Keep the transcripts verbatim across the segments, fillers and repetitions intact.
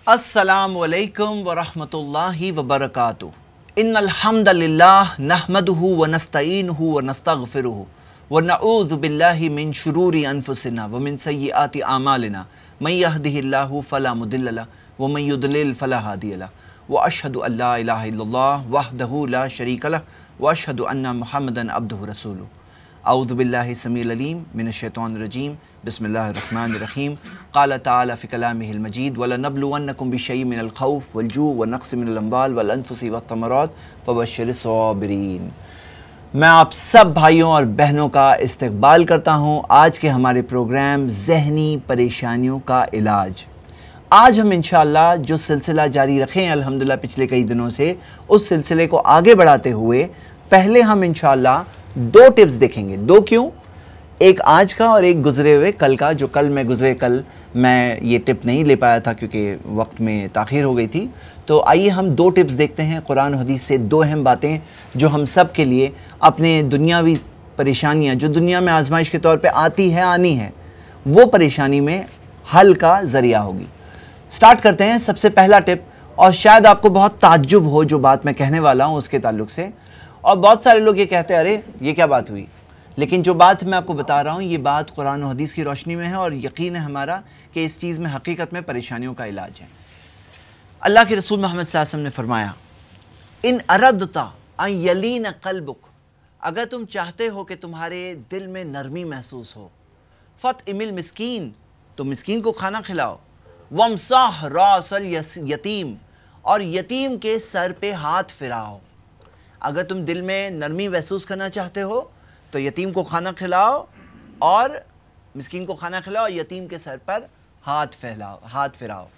अस्सलामु अलैकुम व रहमतुल्लाहि व बरकातुहू। इन्नल हम्दलिल्लाह नहमदुहु व नस्तईनुहु व नस्तगफिरुहु व नऊज़ु बिल्लाहि मिन शुरूरि अनफुसिना व मिन सय्यिआति आमालिना मन यहदिहिल्लाहु फला मुदिल्ल लहु व मन युद्लिल फला हादिय लहु व अशहदु अल्ला इलाहा इल्लल्लाह वहदहु ला शरीक लहु व अशहदु अन्ना मुहम्मदन अब्दुहु रसूलुहु। औज़ु बिल्लाहि समीउल अलीम मिनश शैतानिर रजीम बिस्मिल्लाहिर रहमानिर रहीम। क़ाल तआला फ़ी कलामिहिल मजीद वलनब्लुवन्नकुम बिशैइन मिनल खौफ़ वल जू' व नक़्सिन मिनल अम्वाल वल अनफ़ुसि वस्समरात फ़बश्शिरिस साबिरीन। मैं आप सब भाइयों और बहनों का इस्तक़बाल करता हूँ आज के हमारे प्रोग्राम ज़हनी परेशानियों का इलाज। आज हम इंशाअल्लाह जो सिलसिला जारी रखें अल्हम्दुलिल्लाह पिछले कई दिनों से, उस सिलसिले को आगे बढ़ाते हुए पहले हम इंशाअल्लाह दो टिप्स देखेंगे। दो क्यों, एक आज का और एक गुज़रे हुए कल का। जो कल मैं गुज़रे कल मैं ये टिप नहीं ले पाया था क्योंकि वक्त में ताख़ीर हो गई थी। तो आइए हम दो टिप्स देखते हैं कुरान और हदीस से, दो अहम बातें जो हम सब के लिए अपने दुनियावी परेशानियां जो दुनिया में आजमाइश के तौर पे आती है आनी है, वो परेशानी में हल का ज़रिया होगी। स्टार्ट करते हैं। सबसे पहला टिप, और शायद आपको बहुत ताज्जुब हो जो बात मैं कहने वाला हूँ उसके ताल्लुक से, और बहुत सारे लोग ये कहते हैं अरे ये क्या बात हुई, लेकिन जो बात मैं आपको बता रहा हूँ ये बात कुरान और हदीस की रोशनी में है और यकीन है हमारा कि इस चीज़ में हकीकत में परेशानियों का इलाज है। अल्लाह के रसूल मोहम्मद सल्लल्लाहु अलैहि वसल्लम ने फरमाया, इन अरदता अन यलीन क़ल्बुक, अगर तुम चाहते हो कि तुम्हारे दिल में नरमी महसूस हो, फ़त इमिल मिस्कीन, तो मिस्कीन को खाना खिलाओ, वमसाह रासल यतीम, और यतीम के सर पे हाथ फिराओ। अगर तुम दिल में नरमी महसूस करना चाहते हो तो यतीम को खाना खिलाओ और मिस्कीन को खाना खिलाओ और यतीम के सर पर हाथ फैलाओ हाथ फिराओ।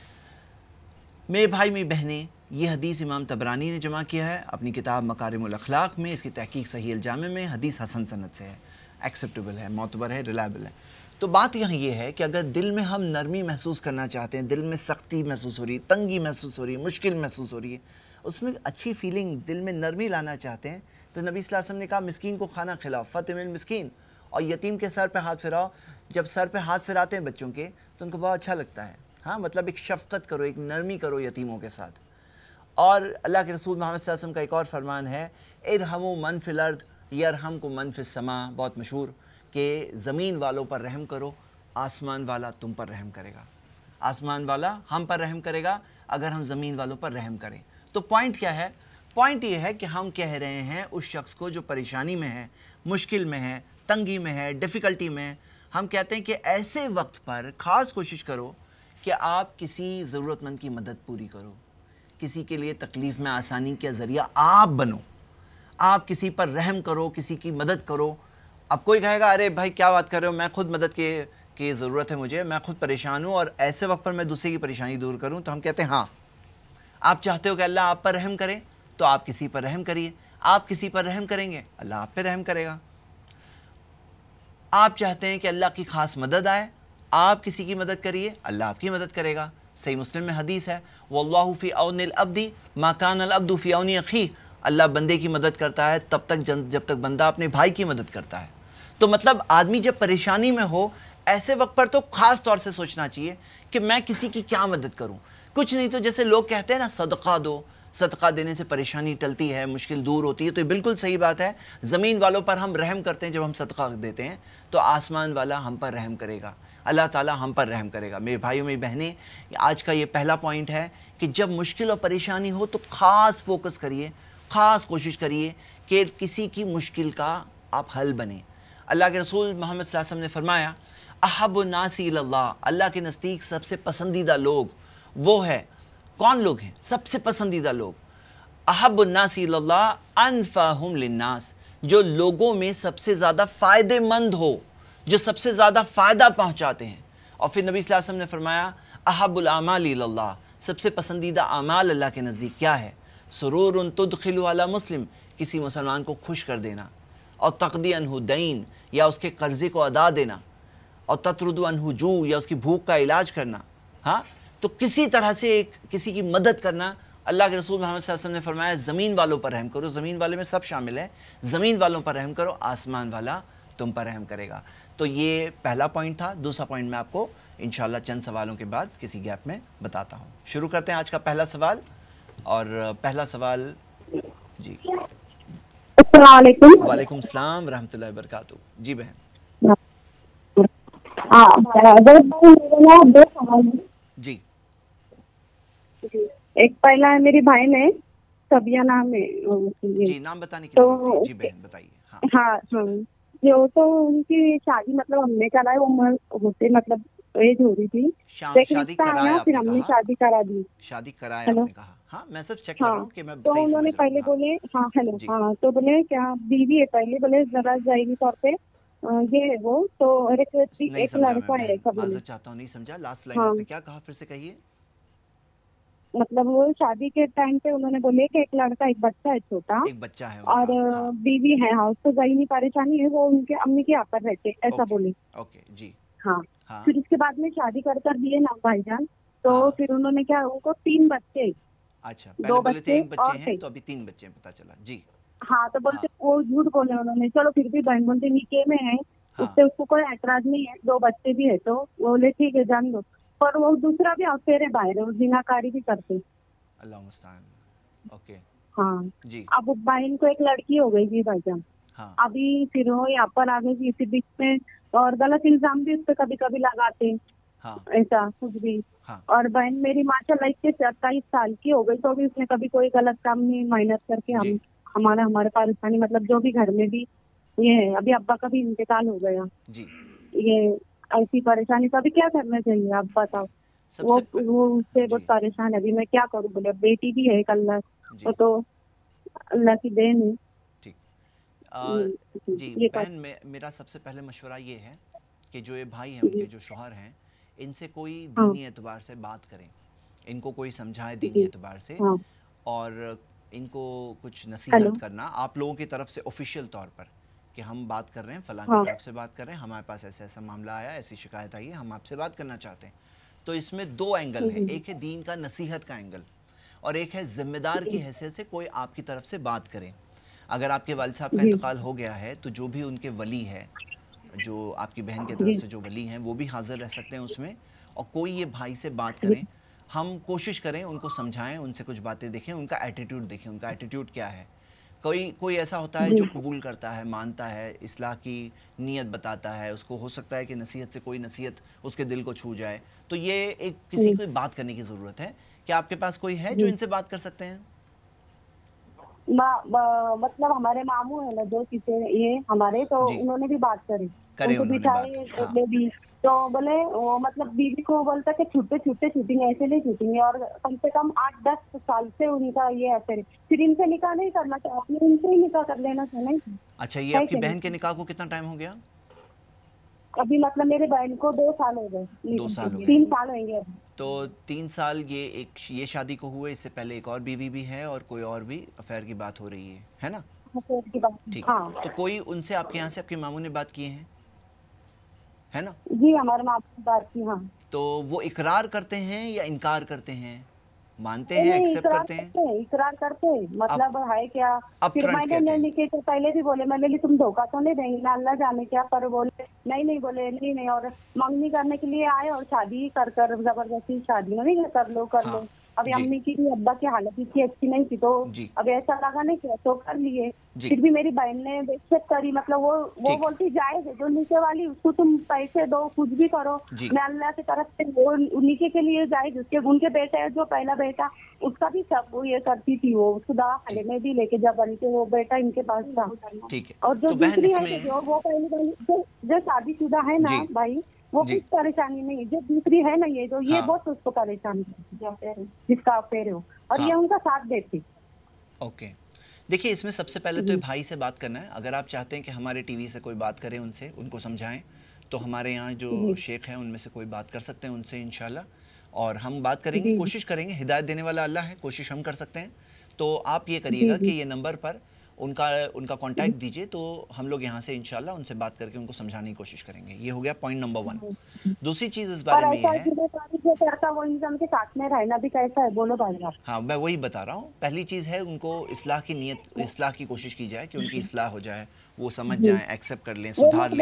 मेरे भाई मेरी बहनें, ये हदीस इमाम तबरानी ने जमा किया है अपनी किताब मकारिमुल अखलाक में। इसकी तहकीक सही अल जामे में, हदीस हसन सनद से है, एक्सेप्टेबल है, मोतबर है, रिलायबल है। तो बात यहाँ ये है कि अगर दिल में हम नरमी महसूस करना चाहते हैं, दिल में सख्ती महसूस हो रही है, तंगी महसूस हो रही है, मुश्किल महसूस हो रही है, उसमें अच्छी फीलिंग, दिल में नरमी लाना चाहते हैं, तो नबी सल्लल्लाहु अलैहि वसल्लम ने कहा मिस्कीन को खाना खिलाओ, फ़तिमिल मिस्कीन, और यतीम के सर पे हाथ फिराओ। जब सर पे हाथ फिराते हैं बच्चों के तो उनको बहुत अच्छा लगता है। हाँ, मतलब एक शफ़क़त करो, एक नरमी करो यतीमों के साथ। और अल्लाह के रसूल मोहम्मद सल्लल्लाहु अलैहि वसल्लम का एक और फरमान है, इरहमु मन फिल अर्द यरहमकुम मन फिस समा, बहुत मशहूर, कि ज़मीन वालों पर रहम करो, आसमान वाला तुम पर रहम करेगा। आसमान वाला हम पर रहम करेगा अगर हम ज़मीन वालों पर रहम करें। तो पॉइंट क्या है? पॉइंट ये है कि हम कह रहे हैं उस शख्स को जो परेशानी में है, मुश्किल में है, तंगी में है, डिफ़िकल्टी में है, हम कहते हैं कि ऐसे वक्त पर ख़ास कोशिश करो कि आप किसी ज़रूरतमंद की मदद पूरी करो, किसी के लिए तकलीफ़ में आसानी का ज़रिया आप बनो, आप किसी पर रहम करो, किसी की मदद करो। अब कोई कहेगा अरे भाई क्या बात कर रहे हो, मैं खुद मदद के की ज़रूरत है मुझे, मैं खुद परेशान हूँ और ऐसे वक्त पर मैं दूसरे की परेशानी दूर करूँ। तो हम कहते हैं हाँ, आप चाहते हो कि अल्लाह आप पर रहम करे तो आप किसी पर रहम करिए, आप किसी पर रहम करेंगे अल्लाह आप पे रहम करेगा। आप चाहते हैं कि अल्लाह की खास मदद आए, आप किसी की मदद करिए, अल्लाह आपकी मदद करेगा। सही मुस्लिम में हदीस है, वल्लाहु फी औनिल अब्दी मा कानल अब्दु फी औनि अखी, अल्लाह बंदे की मदद करता है तब तक जब तक बंदा अपने भाई की मदद करता है। तो मतलब आदमी जब परेशानी में हो ऐसे वक्त पर तो ख़ास तौर से सोचना चाहिए कि मैं किसी की क्या मदद करूं। कुछ नहीं तो जैसे लोग कहते हैं ना, सदका दो, सदका देने से परेशानी टलती है, मुश्किल दूर होती है, तो ये बिल्कुल सही बात है। ज़मीन वालों पर हम रहम करते हैं, जब हम सदका देते हैं तो आसमान वाला हम पर रहम करेगा, अल्लाह ताला हम पर रहम करेगा। मेरे भाइयों मेरी बहनें, आज का ये पहला पॉइंट है कि जब मुश्किल और परेशानी हो तो ख़ास फोकस करिए, ख़ास कोशिश करिए कि किसी की मुश्किल का आप हल बने। अल्लाह के रसूल मोहम्मद सल्लल्लाहु अलैहि वसल्लम ने फरमाया, अहब्बुन नासी इलल्लाह, अल्लाह के नज़दीक सबसे पसंदीदा लोग वो है, कौन लोग हैं सबसे पसंदीदा लोग? अहब्बुन नासी इलल्लाह अनफ़अहुम लिन्नास, जो लोगों में सबसे ज़्यादा फ़ायदेमंद हो, जो सबसे ज़्यादा फ़ायदा पहुँचाते हैं। और फिर नबी सल्लल्लाहु अलैहि वसल्लम ने फरमाया, अहब्बुल आमाल इलल्लाह, सबसे पसंदीदा आमाल अल्लाह के नज़दीक क्या है? सुरूरुन तुदखिलु अला मुस्लिम, किसी मुसलमान को खुश कर देना, और तक़दी अन्हु दैन, या उसके कर्ज़े को अदा देना, और ततरुदु अन्हु जू, या उसकी भूख का इलाज करना। हाँ, तो किसी तरह से एक किसी की मदद करना। अल्लाह के रसूल मोहम्मद सल्लल्लाहु अलैहि वसल्लम ने फरमाया, ज़मीन वालों पर रहम करो, ज़मीन वाले में सब शामिल है, ज़मीन वालों पर रहम करो, आसमान वाला तुम पर रहम करेगा। तो ये पहला पॉइंट था। दूसरा पॉइंट मैं आपको इंशाल्लाह चंद सवालों के बाद किसी गैप में बताता हूँ। शुरू करते हैं आज का पहला सवाल। और पहला सवाल जी। अस्सलाम वालेकुम। वालेकुम सलाम रहमतुल्लाहि व बरकातहू। जी बहन। हाँ, अगर मेरे ना दो सवाल हैं। जी एक पहला है, मेरी बहन है, सबिया नाम है उनकी। जी, नाम बताने की तो जरूरत नहीं। जी बहन बताइए। हाँ हाँ हाँ, जो तो उनकी शादी मतलब हमने कराई, वो उम्र होते मतलब एज हो रही थी, शा, तो एक शादी रिश्ता कराए आया, फिर आपने हमने कहा। शादी करा दी। शादी कराए हेलो, आपने कहा। हाँ मैं सिर्फ चेक कर रहा हाँ, हूँ कि मैं तो सही उन्होंने समझ रहा हूँ। पहले हाँ बोले, हाँ हेलो, जी हाँ, तो बोले क्या बीवी है, पहले बोले जरा जाहिरी तौर पे अ, ये है वो, तो और एक नहीं एक समझा मैं लड़का है बहन, ऐसा बोले। माजरत चाहता हूँ, नहीं समझा। लास्ट लाइन हाँ, आपने क्या कहा, फिर से कहिए। मतलब वो शादी के टाइम पे उन्होंने बोले कि एक लड़का एक बच्चा है छोटा, एक बच्चा है और उनका। अ, हाँ बीवी है, हाँ, उसको जाहिरी परेशानी है, वो उनके अम्मी के यहाँ पर रहते, ऐसा ओके बोले। ओके जी। हाँ, हाँ फिर उसके बाद में शादी कर कर दिए ना भाईजान, तो हाँ फिर उन्होंने क्या, उनको तीन बच्चे, अच्छा, पहले दो बोले थे बच्चे एक बच्चे और हैं थे। तो अभी तीन बच्चे हैं, पता चला जी। हाँ, तो बोलते हाँ वो झूठ बोले उन्होंने, चलो फिर भी बहन बोलते निके में है, हाँ उससे उसको कोई ऐतराज नहीं है, दो बच्चे भी है, तो वो बोले ठीक है जान दो। पर वो दूसरा भी अफेरे बाहर है, वो जिनाकारी भी करते। अल्लाह मुस्तान। ओके हाँ, जी। अब उस बहन को एक लड़की हो गई थी भाईजान, हाँ अभी फिर वो यहाँ पर आ गई थी इसी बीच में, और गलत इल्जाम भी उस पर कभी कभी लगाते, हाँ ऐसा कुछ भी। हाँ और बहन मेरी माशाल्लाह इक्कीस से अट्ठाईस साल की हो गई, तो भी उसने कभी कोई गलत काम नहीं, मेहनत करके जी हम हमारा हमारे परेशानी मतलब जो भी घर में भी ये है, अभी अब्बा का भी इंतकाल हो गया, जी। ये ऐसी परेशानी, तो अभी क्या करना चाहिए आप बताओ। वो सबसे प... वो उससे बहुत जी परेशान है, अभी मैं क्या करूँ, बोले अब बेटी भी है एक, अल्लाह वो जी तो अल्लाह की देन है। ठीक। आ, हम्म, जी ये बात। बहन, में, मेरा सबसे पहले मशवरा ये है कि जो ये भाई हैं, जी, उनके जो शौहर हैं, इनसे कोई हाँ दीनी एतबार से बात करें, इनको कोई समझाए दीनी जी, एतबार से। हाँ, और इनको कुछ हेलो, नसीहत करना आप लोगों की तरफ से ऑफिशियल तौर पर, कि हम बात कर रहे हैं, फ़लाँ की हाँ तरफ से बात कर रहे हैं, हमारे पास ऐसा ऐसा मामला आया, ऐसी शिकायत आई है, हम आपसे बात करना चाहते हैं। तो इसमें दो एंगल है, हम्म, एक है दीन का नसीहत का एंगल, और एक है ज़िम्मेदार की जी हैसियत से कोई आपकी तरफ से बात करें। अगर आपके वालिद साहब का जी इंतकाल हो गया है तो जो भी उनके वली है, जो आपकी बहन की तरफ जी से जो वली हैं, वो भी हाज़िर रह सकते हैं उसमें, और कोई ये भाई से बात जी करें। हम कोशिश करें, उनको समझाएं, उनसे कुछ बातें देखें, उनका एटीट्यूड देखें, उनका एटीट्यूड क्या है। कोई कोई ऐसा होता है जी जो कबूल करता है, मानता है, इस्लाह की नीयत बताता है, उसको हो सकता है कि नसीहत से कोई नसीहत उसके दिल को छू जाए, तो ये एक किसी जी को बात करने की ज़रूरत है। क्या आपके पास कोई है जो जी। इनसे बात कर सकते हैं? मा- ब- मतलब हमारे मामू है ना जो किसे ये हमारे, तो जी, उन्होंने भी बात करी, करे उनको उन्होंने बात। बिठाए, हाँ बोले भी, तो बोले वो मतलब बीवी को बोलता कि छुट्टे छुट्टे छूटेंगे, ऐसे नहीं छूटेंगे, और कम से कम आठ दस साल से उनका ये असर है, फिर इनसे निकाह नहीं करना चाहिए, आपने इनसे ही निकाह कर लेना चाहिए, नहीं अच्छा, ये है आपकी कि नहीं। बहन के निकाह को कितना टाइम हो गया? अभी मतलब मेरे बहन को दो साल हो गए, दो निकाह साल को हो गए। तीन साल होंगे अभी। तो तीन साल ये एक ये शादी को हुए, इससे पहले एक और बीवी भी है और कोई और भी अफेयर की बात हो रही है है ना? हाँ, तो उसकी बात, ठीक है। हाँ तो कोई उनसे आपके यहाँ से आपके मामू ने बात किए हैं, है ना? जी, हमारे मामू की बात की, हाँ। तो वो इकरार करते हैं या इनकार करते हैं, मानते नहीं हैं, नहीं, एक्सेप्ट इकरार करते हैं? करते हैं, इकरार करते हैं, अब मतलब है क्या। अब फिर फ्रंट मैंने कहते हैं। लेने के तो पहले भी बोले, मैंने ली तुम धोखा तो नहीं देंगे ना, अल्लाह जाने क्या, पर बोले नहीं नहीं, बोले नहीं नहीं, और मंगनी करने के लिए आए, और शादी ही कर कर जबरदस्ती शादी में नहीं, कर लो कर हाँ लो। अभी जी अम्मी की भी अब्बा की हालत इतनी अच्छी नहीं थी, तो जी अब ऐसा लगा नहीं कि तो कर लिए। जी फिर भी मेरी बहन ने बेइज्जत करी, मतलब वो वो ठीक बोलती जायज है, जो नीचे वाली उसको तुम पैसे दो, कुछ भी करो, जी मैं अल्लाह की तरफ से वो नीचे के लिए जायज, उसके उनके बेटे है जो पहला बेटा, उसका भी सब वो ये करती थी, वो उसको दवा खाने ठीक में भी लेके जब बनी, तो वो बेटा इनके पास था। ठीक है। और जो तो बहन दूसरी है इसमें जो वो पहली वाली जो जो शादीशुदा है ना जी भाई, वो जी कुछ परेशानी नहीं है, जो दूसरी है ना ये जो ये हाँ बहुत उसको परेशानी है, जो affair है, जिसका अफेयर हो, और ये हाँ उनका साथ देती। ओके। देखिए, इसमें सबसे पहले तो ये भाई से बात करना है। अगर आप चाहते हैं कि हमारे टीवी से कोई बात करे उनसे, उनको समझाएं, तो हमारे यहाँ जो जी शेख हैं उनमें से कोई बात कर सकते हैं उनसे इंशाल्लाह। और हम बात करेंगे, जी कोशिश करेंगे, हिदायत देने वाला अल्लाह है, कोशिश हम कर सकते हैं। तो आप ये जी करिएगा कि जी ये नंबर पर उनका उनका जी कांटेक्ट दीजिए, तो हम लोग यहाँ से इंशाल्लाह उनसे बात करके उनको समझाने की कोशिश करेंगे। ये हो गया पॉइंट नंबर वन। जी। दूसरी चीज़ इस पर बारे में ये ऐसा है। जिम्मेदारी जो करता वो इंसान के साथ में रहना भी कैसा है, बोलो भाई आप। हाँ, मैं वही बता रहा हूँ। पहली चीज़ है, उनको इस्लाह की नीयत इस्लाह की कोशिश की जाए, कि उनकी इस्लाह हो जाए, वो समझ जी, जाएं, एक्सेप्ट कर लें, वो सुधार लोग लें। जाए,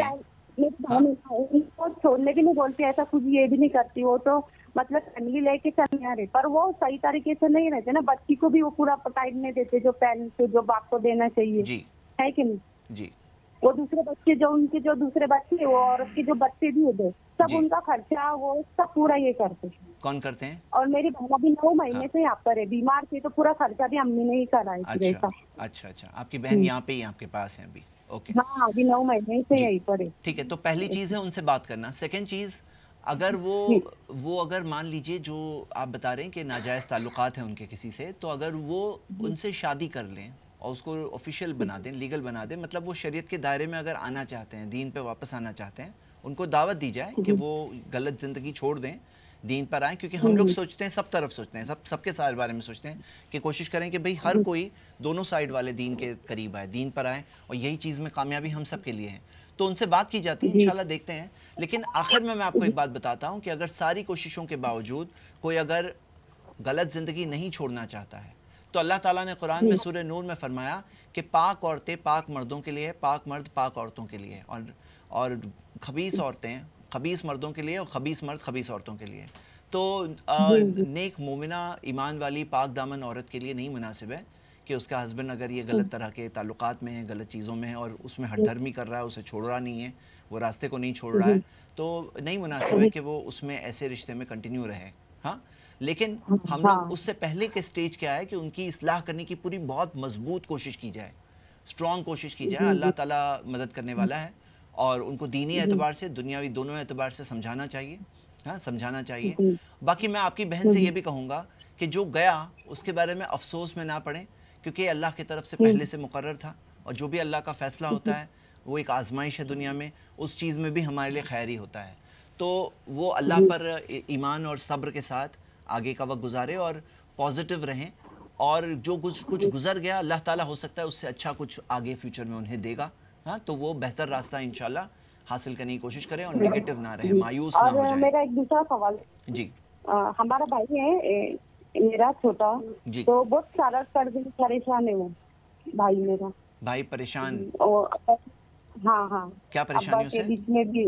उनको छोड़ने भी नहीं बोलती, ऐसा कुछ ये भी नहीं करती, वो तो मतलब फैमिली लेके चलने आ रहे, पर वो सही तरीके से नहीं रहते ना, बच्ची को भी वो पूरा टाइम नहीं देते जो पेरेंट्स जो बाप को देना चाहिए, जी है कि नहीं। जी वो दूसरे बच्चे जो उनके जो दूसरे बच्चे वो औरत के जो बच्चे भी होते सब जी। उनका खर्चा वो सब पूरा ये करते हैं। कौन करते हैं? और मेरी बहन अभी नौ महीने हाँ। से यहाँ पर है, बीमार थी, तो पूरा खर्चा भी अम्मी ने ही करा है पूरे अच्छा का। अच्छा अच्छा, आपकी बहन यहाँ पे ही आपके पास है अभी? ओके हाँ अभी नौ महीने से जी यहीं पर है। ठीक है। तो पहली चीज़ है उनसे बात करना। सेकंड चीज़, अगर वो जी वो अगर मान लीजिए जो आप बता रहे हैं कि नाजायज़ ताल्लुकात हैं उनके किसी से, तो अगर वो उनसे शादी कर लें और उसको ऑफिशियल बना दें, लीगल बना दें, मतलब वो शरीयत के दायरे में अगर आना चाहते हैं, दीन पे वापस आना चाहते हैं, उनको दावत दी जाए कि वो गलत ज़िंदगी छोड़ दें, दीन पर आएँ। क्योंकि हम लोग सोचते हैं, सब तरफ सोचते हैं, सब सबके सारे बारे में सोचते हैं कि कोशिश करें कि भाई हर कोई दोनों साइड वाले दीन के करीब आए, दीन पर आए, और यही चीज़ में कामयाबी हम सब के लिए है। तो उनसे बात की जाती है, जी इंशाल्लाह देखते हैं। लेकिन आखिर में मैं आपको एक बात बताता हूँ कि अगर सारी कोशिशों के बावजूद कोई अगर गलत ज़िंदगी नहीं छोड़ना चाहता है, तो अल्लाह ताला ने कुरान में सूरह नूर में फरमाया कि पाक औरतें पाक मर्दों के लिए, पाक मर्द पाक औरतों के लिए, और और खबीस औरतें खबीस मर्दों के लिए और खबीस मर्द खबीस औरतों के लिए। तो आ, नेक मोमिना ईमान वाली पाक दामन औरत के लिए नहीं मुनासिब है कि उसका हस्बैंड अगर ये गलत तरह के ताल्लुकात में है, गलत चीज़ों में है और उसमें हठधर्मी कर रहा है, उसे छोड़ रहा नहीं है, वो रास्ते को नहीं छोड़ रहा है, तो नहीं मुनासिब है कि वो उसमें ऐसे रिश्ते में कंटिन्यू रहे। हाँ, लेकिन हम लोग उससे पहले के स्टेज क्या है कि उनकी इस्लाह करने की पूरी बहुत मजबूत कोशिश की जाए, स्ट्रॉन्ग कोशिश की जाए। अल्लाह ताला मदद करने वाला है, और उनको दीनी एतबार से, दुनियावी दोनों एतबार से समझाना चाहिए। हाँ, समझाना चाहिए। बाकी मैं आपकी बहन से ये भी कहूँगा कि जो गया उसके बारे में अफसोस में ना पड़ें, क्योंकि अल्लाह की तरफ से पहले से मुकर्रर था, और जो भी अल्लाह का फ़ैसला होता है वो एक आजमाइश है दुनिया में, उस चीज़ में भी हमारे लिए खैर ही होता है। तो वो अल्लाह पर ईमान और सब्र के साथ आगे का वक्त गुजारे और पॉजिटिव रहें, और जो कुछ कुछ गुजर गया अल्लाह ताला हो सकता है उससे अच्छा कुछ आगे फ्यूचर में उन्हें देगा। हाँ, तो वो बेहतर रास्ता इंशाल्लाह हासिल करने की कोशिश करें और नेगेटिव ना रहे, मायूस ना हो और जाए। मेरा एक दूसरा सवाल, जी अ, हमारा भाई है ए, मेरा छोटा, जी। तो बहुत सारा कर्ज में परेशान है वो भाई मेरा। भाई परेशान? और हाँ हाँ क्या परेशानी अब्बा के उसे? बीच में भी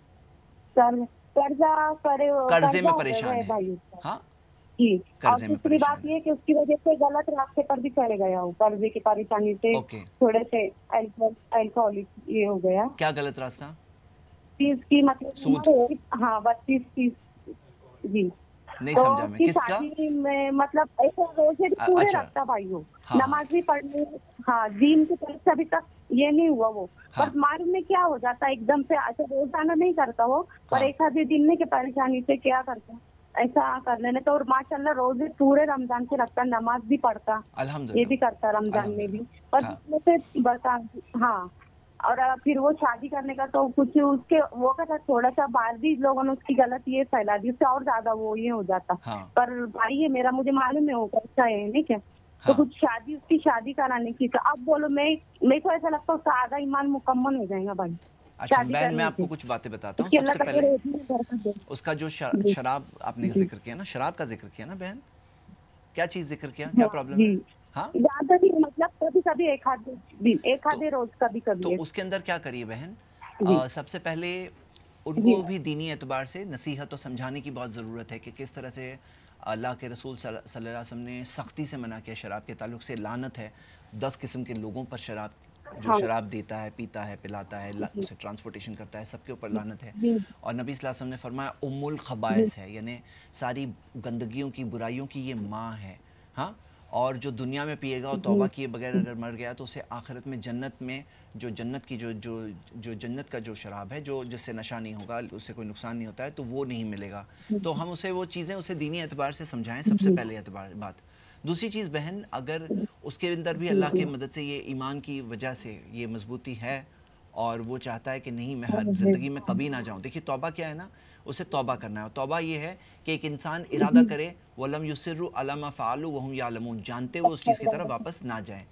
कर, कर्जा करे कर्जे में कर्जा हो परेशान गया है? भाई उसका। हाँ, जी, और कर्जे में दूसरी बात परेशान ये कि उसकी वजह से गलत रास्ते पर भी चले गया हो, कर्जे की परेशानी से ओके। थोड़े से अल्कोहलिक ये हो गया। क्या गलत रास्ता? तीस की मतलब सूद? उम्र है, हाँ बत्तीस तीस। जी, नहीं तो समझा मैं, उसकी किसका? शादी में मतलब ऐसे रोजे भी अ- पूरे अच्छा, रखता भाई वो, हाँ हाँ नमाज भी पढ़ने, हाँ दीन की तरफ से अभी तक ये नहीं हुआ वो। हाँ पर मालूम में क्या हो जाता है एकदम से, ऐसे रोजाना नहीं करता वो, पर हाँ। एक आधे दिन में की परेशानी से क्या करता ऐसा कर लेने, तो और माशाल्लाह रोजे पूरे रमजान से रखता, नमाज भी पढ़ता, ये भी अल्हम्दुलिल्लाह करता रमजान में भी, अल्हम्दुलिल्लाह। पर हाँ जिसमें से बता। हाँ, और अ, फिर वो शादी करने का तो कुछ उसके वो का था, थोड़ा सा बाहर भी लोगों ने उसकी गलत ये फैला दी, उससे और ज्यादा वो ये हो जाता। हाँ पर भाई है मेरा, मुझे मालूम है वो कैसा है, नहीं क्या। तो हाँ। कुछ शादी उसकी शादी कराने की, तो अब बोलो मैं मेरे को ऐसा लगता है उसका आधा ईमान मुकम्मल हो जाएगा भाई अच्छा शादी बहन, मैं करने आपको से। कुछ बातें बताता हूँ। उसकी अल्लाह सबसे का पहले करे इतनी बरकत दे। उसका जो श- जी शराब आपने जी जिक्र किया ना, शराब का जिक्र किया ना बहन, क्या चीज़ जिक्र किया, क्या हाँ प्रॉब्लम जी, है? हाँ, ज्यादा भी मतलब कभी कभी एक आधे दिन, एक तो आधे रोज कभी तो कभी है। उसके अंदर क्या करिए बहन, जी अ, सबसे पहले जी उनको भी दीनी एतबार से नसीहत और समझाने की बहुत ज़रूरत है कि किस तरह से अल्लाह के रसूल सल्लल्लाहु अलैहि वसल्लम ने सख्ती से मना किया शराब के ताल्लुक से। लानत है दस किस्म के लोगों पर, शराब जो हाँ शराब देता है, पीता है, पिलाता है, ला- उसे ट्रांसपोर्टेशन करता है, सबके ऊपर लानत है। जी और नबी सल्लल्लाहु अलैहि वसल्लम ने फरमाया उम्मुल जी खबाइस है, यानी सारी गंदगियों की, बुराइयों की ये माँ है। हाँ, और जो दुनिया में पिएगा और तौबा जी किए बगैर अगर मर गया तो उसे आखिरत में जन्नत में, जो जन्नत की जो जो जो जन्नत का जो शराब है, जो जिससे नशा नहीं होगा, उससे कोई नुकसान नहीं होता है, तो वो नहीं मिलेगा। तो हम उसे वो चीज़ें उसे दीनी एतबार से समझाएं, सबसे जी पहले एतबार बात। दूसरी चीज़ बहन, अगर उसके अंदर भी अल्लाह की मदद से ये ईमान की वजह से ये मजबूती है और वो चाहता है कि नहीं मैं हर ज़िंदगी में कभी ना जाऊँ। देखिए तौबा क्या है ना, उसे तौबा करना है। तौबा ये है कि एक इंसान इरादा करे, वलम युसिर्रु अला मा फ़अलू वहुम यालमून, जानते हुए उस चीज़ की तरफ वापस ना जाए।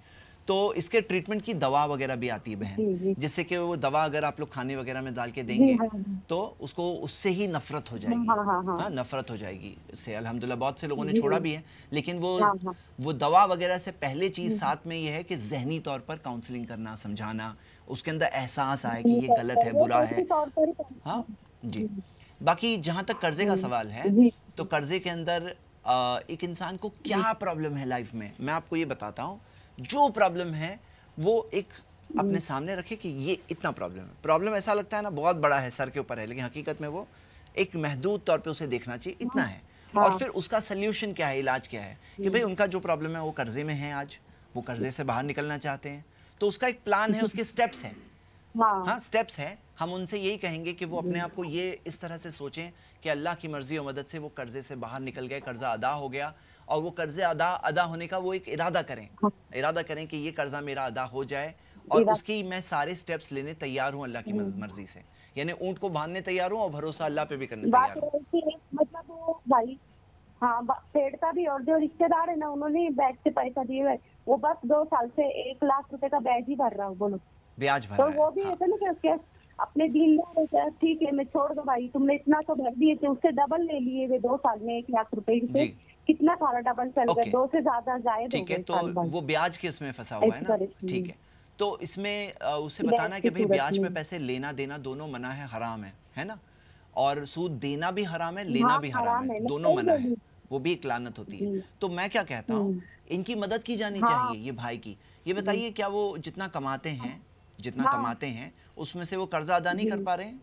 तो इसके ट्रीटमेंट की दवा वगैरह भी आती है जी, बहन, जी। जिससे कि वो दवा अगर आप लोग खाने वगैरह में डाल के जी, देंगे हाँ, हाँ। तो उसको उससे ही नफरत हो जाएगी। हाँ, हाँ, हाँ। हाँ, नफरत हो जाएगी इससे। अल्हम्दुलिल्लाह बहुत से लोगों ने जी। छोड़ा भी है, लेकिन वो हाँ, हाँ। वो दवा वगैरह से पहले चीज़ साथ में ये है कि जहनी तौर पर काउंसलिंग करना, समझाना, उसके अंदर एहसास आए कि जी, ये तो गलत है, वो बुरा वैसे है। तौर पर ही करते हाँ हैं। जी। जी, बाकी जहाँ तक कर्जे का सवाल है, जी। तो कर्जे के अंदर अ, एक इंसान को क्या प्रॉब्लम है लाइफ में, मैं आपको ये बताता हूँ। जो प्रॉब्लम है वो एक अपने सामने रखे कि ये इतना प्रॉब्लम है। प्रॉब्लम ऐसा लगता है ना बहुत बड़ा है, सर के ऊपर है, लेकिन हकीकत में वो एक महदूद तौर पे उसे देखना चाहिए, इतना है। और हाँ। फिर उसका सल्यूशन क्या है, इलाज क्या है, कि भाई उनका जो प्रॉब्लम है वो कर्जे में है, आज वो कर्जे से बाहर निकलना चाहते हैं, तो उसका एक प्लान है, उसके स्टेप्स हैं। हाँ। हाँ, स्टेप्स हैं। हम उनसे यही कहेंगे कि वो अपने आप को ये इस तरह से सोचें कि अल्लाह की मर्जी और मदद से वो कर्जे से बाहर निकल गए, कर्जा अदा हो गया, और वो कर्जे अदा अदा होने का वो एक इरादा करें, हाँ। इरादा करें कि ये कर्जा मेरा अदा हो जाए, और इरा- उसकी मैं सारे स्टेप्स लेने तैयार हूँ अल्लाह की मर्जी से। यानी ऊंट को बांधने तैयार हूँ और भरोसा अल्लाह पे भी करने बात तैयार हूँ। ये है कि मतलब वो भाई, हाँ, बा- पेड़ का भी, और जो रिश्तेदार है ना उन्होंने बैग से पैसा दिए हुए, वो बस दो साल से एक लाख रुपए का बैग ही भर रहा हूँ, बोलो। ब्याज भर तो रहा वो है। भी हाँ ऐसा ना कि उसके अपने दीनदार है क्या, ठीक है मैं छोड़ दो भाई, तुमने इतना तो भर दिए थे, उससे डबल ले लिए वे दो साल में एक लाख रुपए से, जी, कितना सारा डबल चल गया, ओके, दो से ज्यादा जायद हो ठीक है। गए तो साल भर। वो ब्याज के उसमें फंसा हुआ है ऐसी ना, परेशानी ठीक है। है। तो इसमें अ, उसे ब्याज बताना है की कि भाई सूरत ब्याज पे में। पैसे लेना देना दोनों मना है, हराम है, है ना। और सूद देना भी हराम है, लेना हाँ, भी हराम हराम है, है, मैं दोनों सही मना है, बोली। वो भी एक लानत होती है। जी। तो मैं क्या कहता हूँ, हम्म। इनकी मदद की जानी हाँ। चाहिए, ये भाई की। ये जी। बताइए, क्या वो जितना कमाते हैं, जितना हाँ। कमाते हैं उसमें से वो कर्जा अदा नहीं कर जी। पा रहे हैं?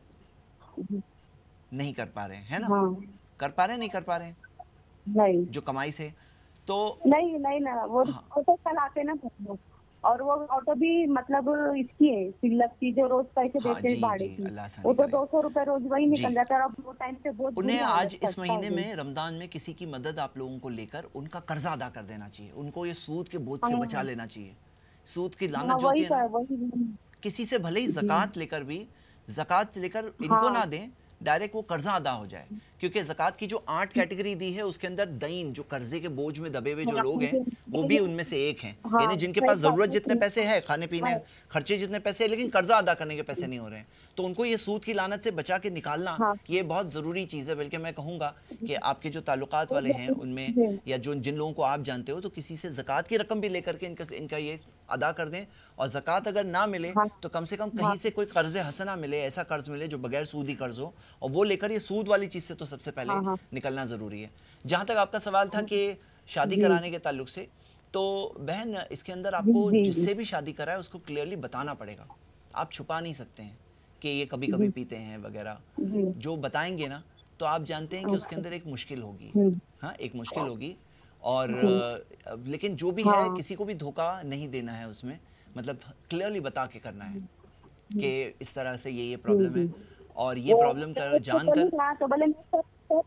जी। नहीं कर पा रहे हैं, है ना। हाँ। कर पा रहे हैं, नहीं कर पा रहे हैं नहीं, जो कमाई से। तो नहीं, नहीं ना, वो हाँ ऑटो चलाते ना सब लोग, और वो ऑटो भी मतलब इसकी है सिल्लक की, जो रोज पैसे हाँ, देते हैं जी भाड़े जी, की, अल्लाह वो आसानी तो करे। दो सौ रुपए रोज वही जी, निकल जाता है। और वो टाइम पे बहुत बुरी उन्हें आज हालत इस खस्ता हो महीने गई। में रमजान में किसी की मदद आप लोगों को लेकर उनका कर्जा अदा कर देना चाहिए, उनको ये सूद के बोझ से बचा हाँ, लेना चाहिए। सूद की हाँ, लानत जो होती वही है का ना, वही। किसी से भले ही जी। ज़कात लेकर भी, ज़कात लेकर इनको हाँ। ना दें, डायरेक्ट वो कर्जा अदा हो जाए। क्योंकि ज़कात की जो आठ कैटेगरी दी है उसके अंदर दईन, जो कर्जे के बोझ में दबे हुए जो हाँ, लोग हैं, वो भी उनमें से एक हैं। हाँ, यानी जिनके सही पास बात ज़रूरत है, जितने सही पैसे हैं, खाने पीने हाँ, खर्चे जितने पैसे हैं, लेकिन कर्जा अदा करने के पैसे नहीं हो रहे हैं, तो उनको ये सूद की लानत से बचा के निकालना, हाँ, ये बहुत ज़रूरी चीज़ है। बल्कि मैं कहूँगा कि आपके जो ताल्लुकात बहुत वाले हैं उनमें, जरूरी है। या जो जिन लोगों को आप जानते हो, तो किसी से ज़कात की रकम भी लेकर के इनका इनका ये अदा कर दें। और ज़कात अगर ना मिले हाँ, तो कम से कम हाँ, कहीं से कोई कर्ज हसना मिले, ऐसा कर्ज मिले जो बगैर सूदी कर्ज हो, और वो लेकर ये सूद वाली चीज़ से तो सबसे पहले हाँ, हाँ, निकलना ज़रूरी है। जहाँ तक आपका सवाल था कि शादी जी, कराने के ताल्लुक से, तो बहन इसके अंदर जी, आपको जी, जी, जिससे भी शादी कराए उसको क्लियरली बताना पड़ेगा। आप छुपा नहीं सकते हैं कि ये कभी कभी जी, पीते हैं वगैरह। जी, जो बताएंगे ना, तो आप जानते हैं कि उसके ओके, अंदर एक मुश्किल होगी। हम्म, हाँ, एक मुश्किल होगी। और जी, अ, लेकिन जो भी है, हाँ, किसी को भी धोखा नहीं देना है उसमें, मतलब क्लियरली बता के करना है जी, कि इस तरह से ये ये जी, प्रॉब्लम जी। है, और ये वो प्रॉब्लम कर तो तो नहीं जानकर। था, तो बोले मैं सब सब-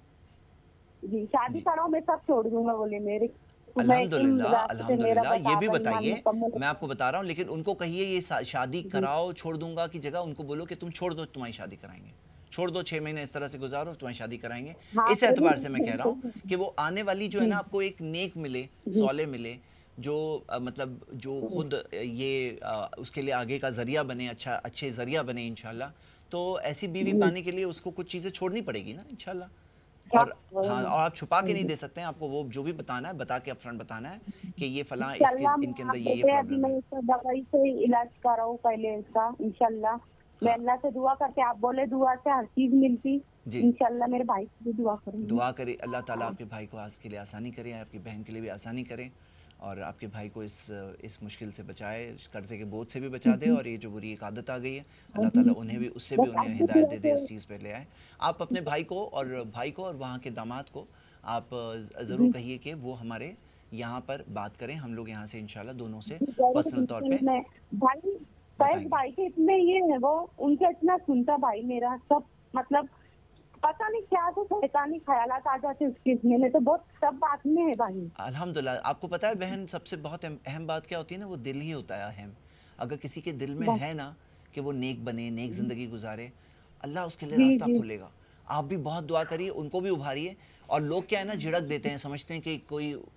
जी, शादी जी, कराओ, मैं सब छोड़ दूंगा, बोले मेरे, तो मैं इन अल्हम्दुलिल्लाह रास्ते पे मेरा अल्हम्दुलिल्लाह, बस ये भी आधा ईमान बताइए। मुकम्मल मैं आपको बता रहा हूँ, लेकिन उनको कहिए ये शा- शादी है। जी, कराओ छोड़ दूंगा की जगह उनको बोलो कि तुम छोड़ दो, तुम्हारी शादी कराएंगे, छोड़ दो, छः महीने इस तरह से गुजारो, तुम्हारी शादी कराएंगे। हाँ, इस वो भी एतबार से मैं कह रहा हूँ बिल्कुल। कि वो आने वाली जो है जी, ना, आपको एक नेक मिले, जी, सौले मिले, जो अ, मतलब जो खुद अ, ये अ, उसके लिए आगे का ज़रिया बने, अच्छा अच्छे ज़रिया बने इंशाल्लाह। तो ऐसी बीवी जी, पाने के लिए उसको कुछ चीज़ें छोड़नी पड़ेगी ना इंशाल्लाह। हाँ, और वही हाँ, ना। और आप छुपा के नहीं जी, दे सकते हैं, आपको वो जो भी बताना है बता के अपफ्रंट बताना है कि ये फलां इसके इंशाल्लाह इनके मैं अंदर आप ये ये बेटे, अभी प्रॉब्लम मैं है। इसका दवाई से इलाज कराऊँ पहले इसका, इंशाल्लाह। मैं हाँ अल्लाह से दुआ करके, आप बोले दुआ से हर चीज मिलती, जी, इंशाल्लाह मेरे भाई की भी दुआ करूंगी। दुआ करें अल्लाह ताला हाँ, आपके भाई को आज के लिए आसानी करे, आपकी बहन के लिए भी आसानी करे, और आपके भाई को इस इस मुश्किल से बचाए, इस कर्जे के बोझ से भी बचा दे, जी, और ये जो बुरी एक आदत आ गई है, हाँ अल्लाह जी। ताला उन्हें भी, उससे भी बस आप उन्हें किसी हिदायत दे दे, ऐसे, इस चीज़ पे ले आए। आप अपने भाई को और भाई को और वहाँ के दामाद को आप ज़रूर जी, कहिए कि वो हमारे यहाँ पर बात करें, हम लोग यहाँ से इंशाल्लाह दोनों से जी, जरूर पर्सनल तौर डिटेल पे में। भाई, शायद बताएंगे। भाई के इतने ये है, वो उनके इतना सुनता भाई मेरा सब, मतलब पता नहीं क्या तो शैतानी ख्यालात आ जाते उसके, इसमें में तो बहुत सब बात में है भाई। अल्हम्दुलिल्लाह, आपको पता है बहन, सबसे बहुत अहम अहम बात क्या होती है ना, वो दिल ही होता है अहम। अगर किसी के दिल में बस, है ना कि वो नेक बने, नेक ज़िंदगी गुजारे, अल्लाह उसके लिए जी, रास्ता जी, खोलेगा। आप भी बहुत दुआ करिए, उनको भी उभारिए। और लोग क्या है ना, झिड़क देते हैं, समझते हैं कि कोई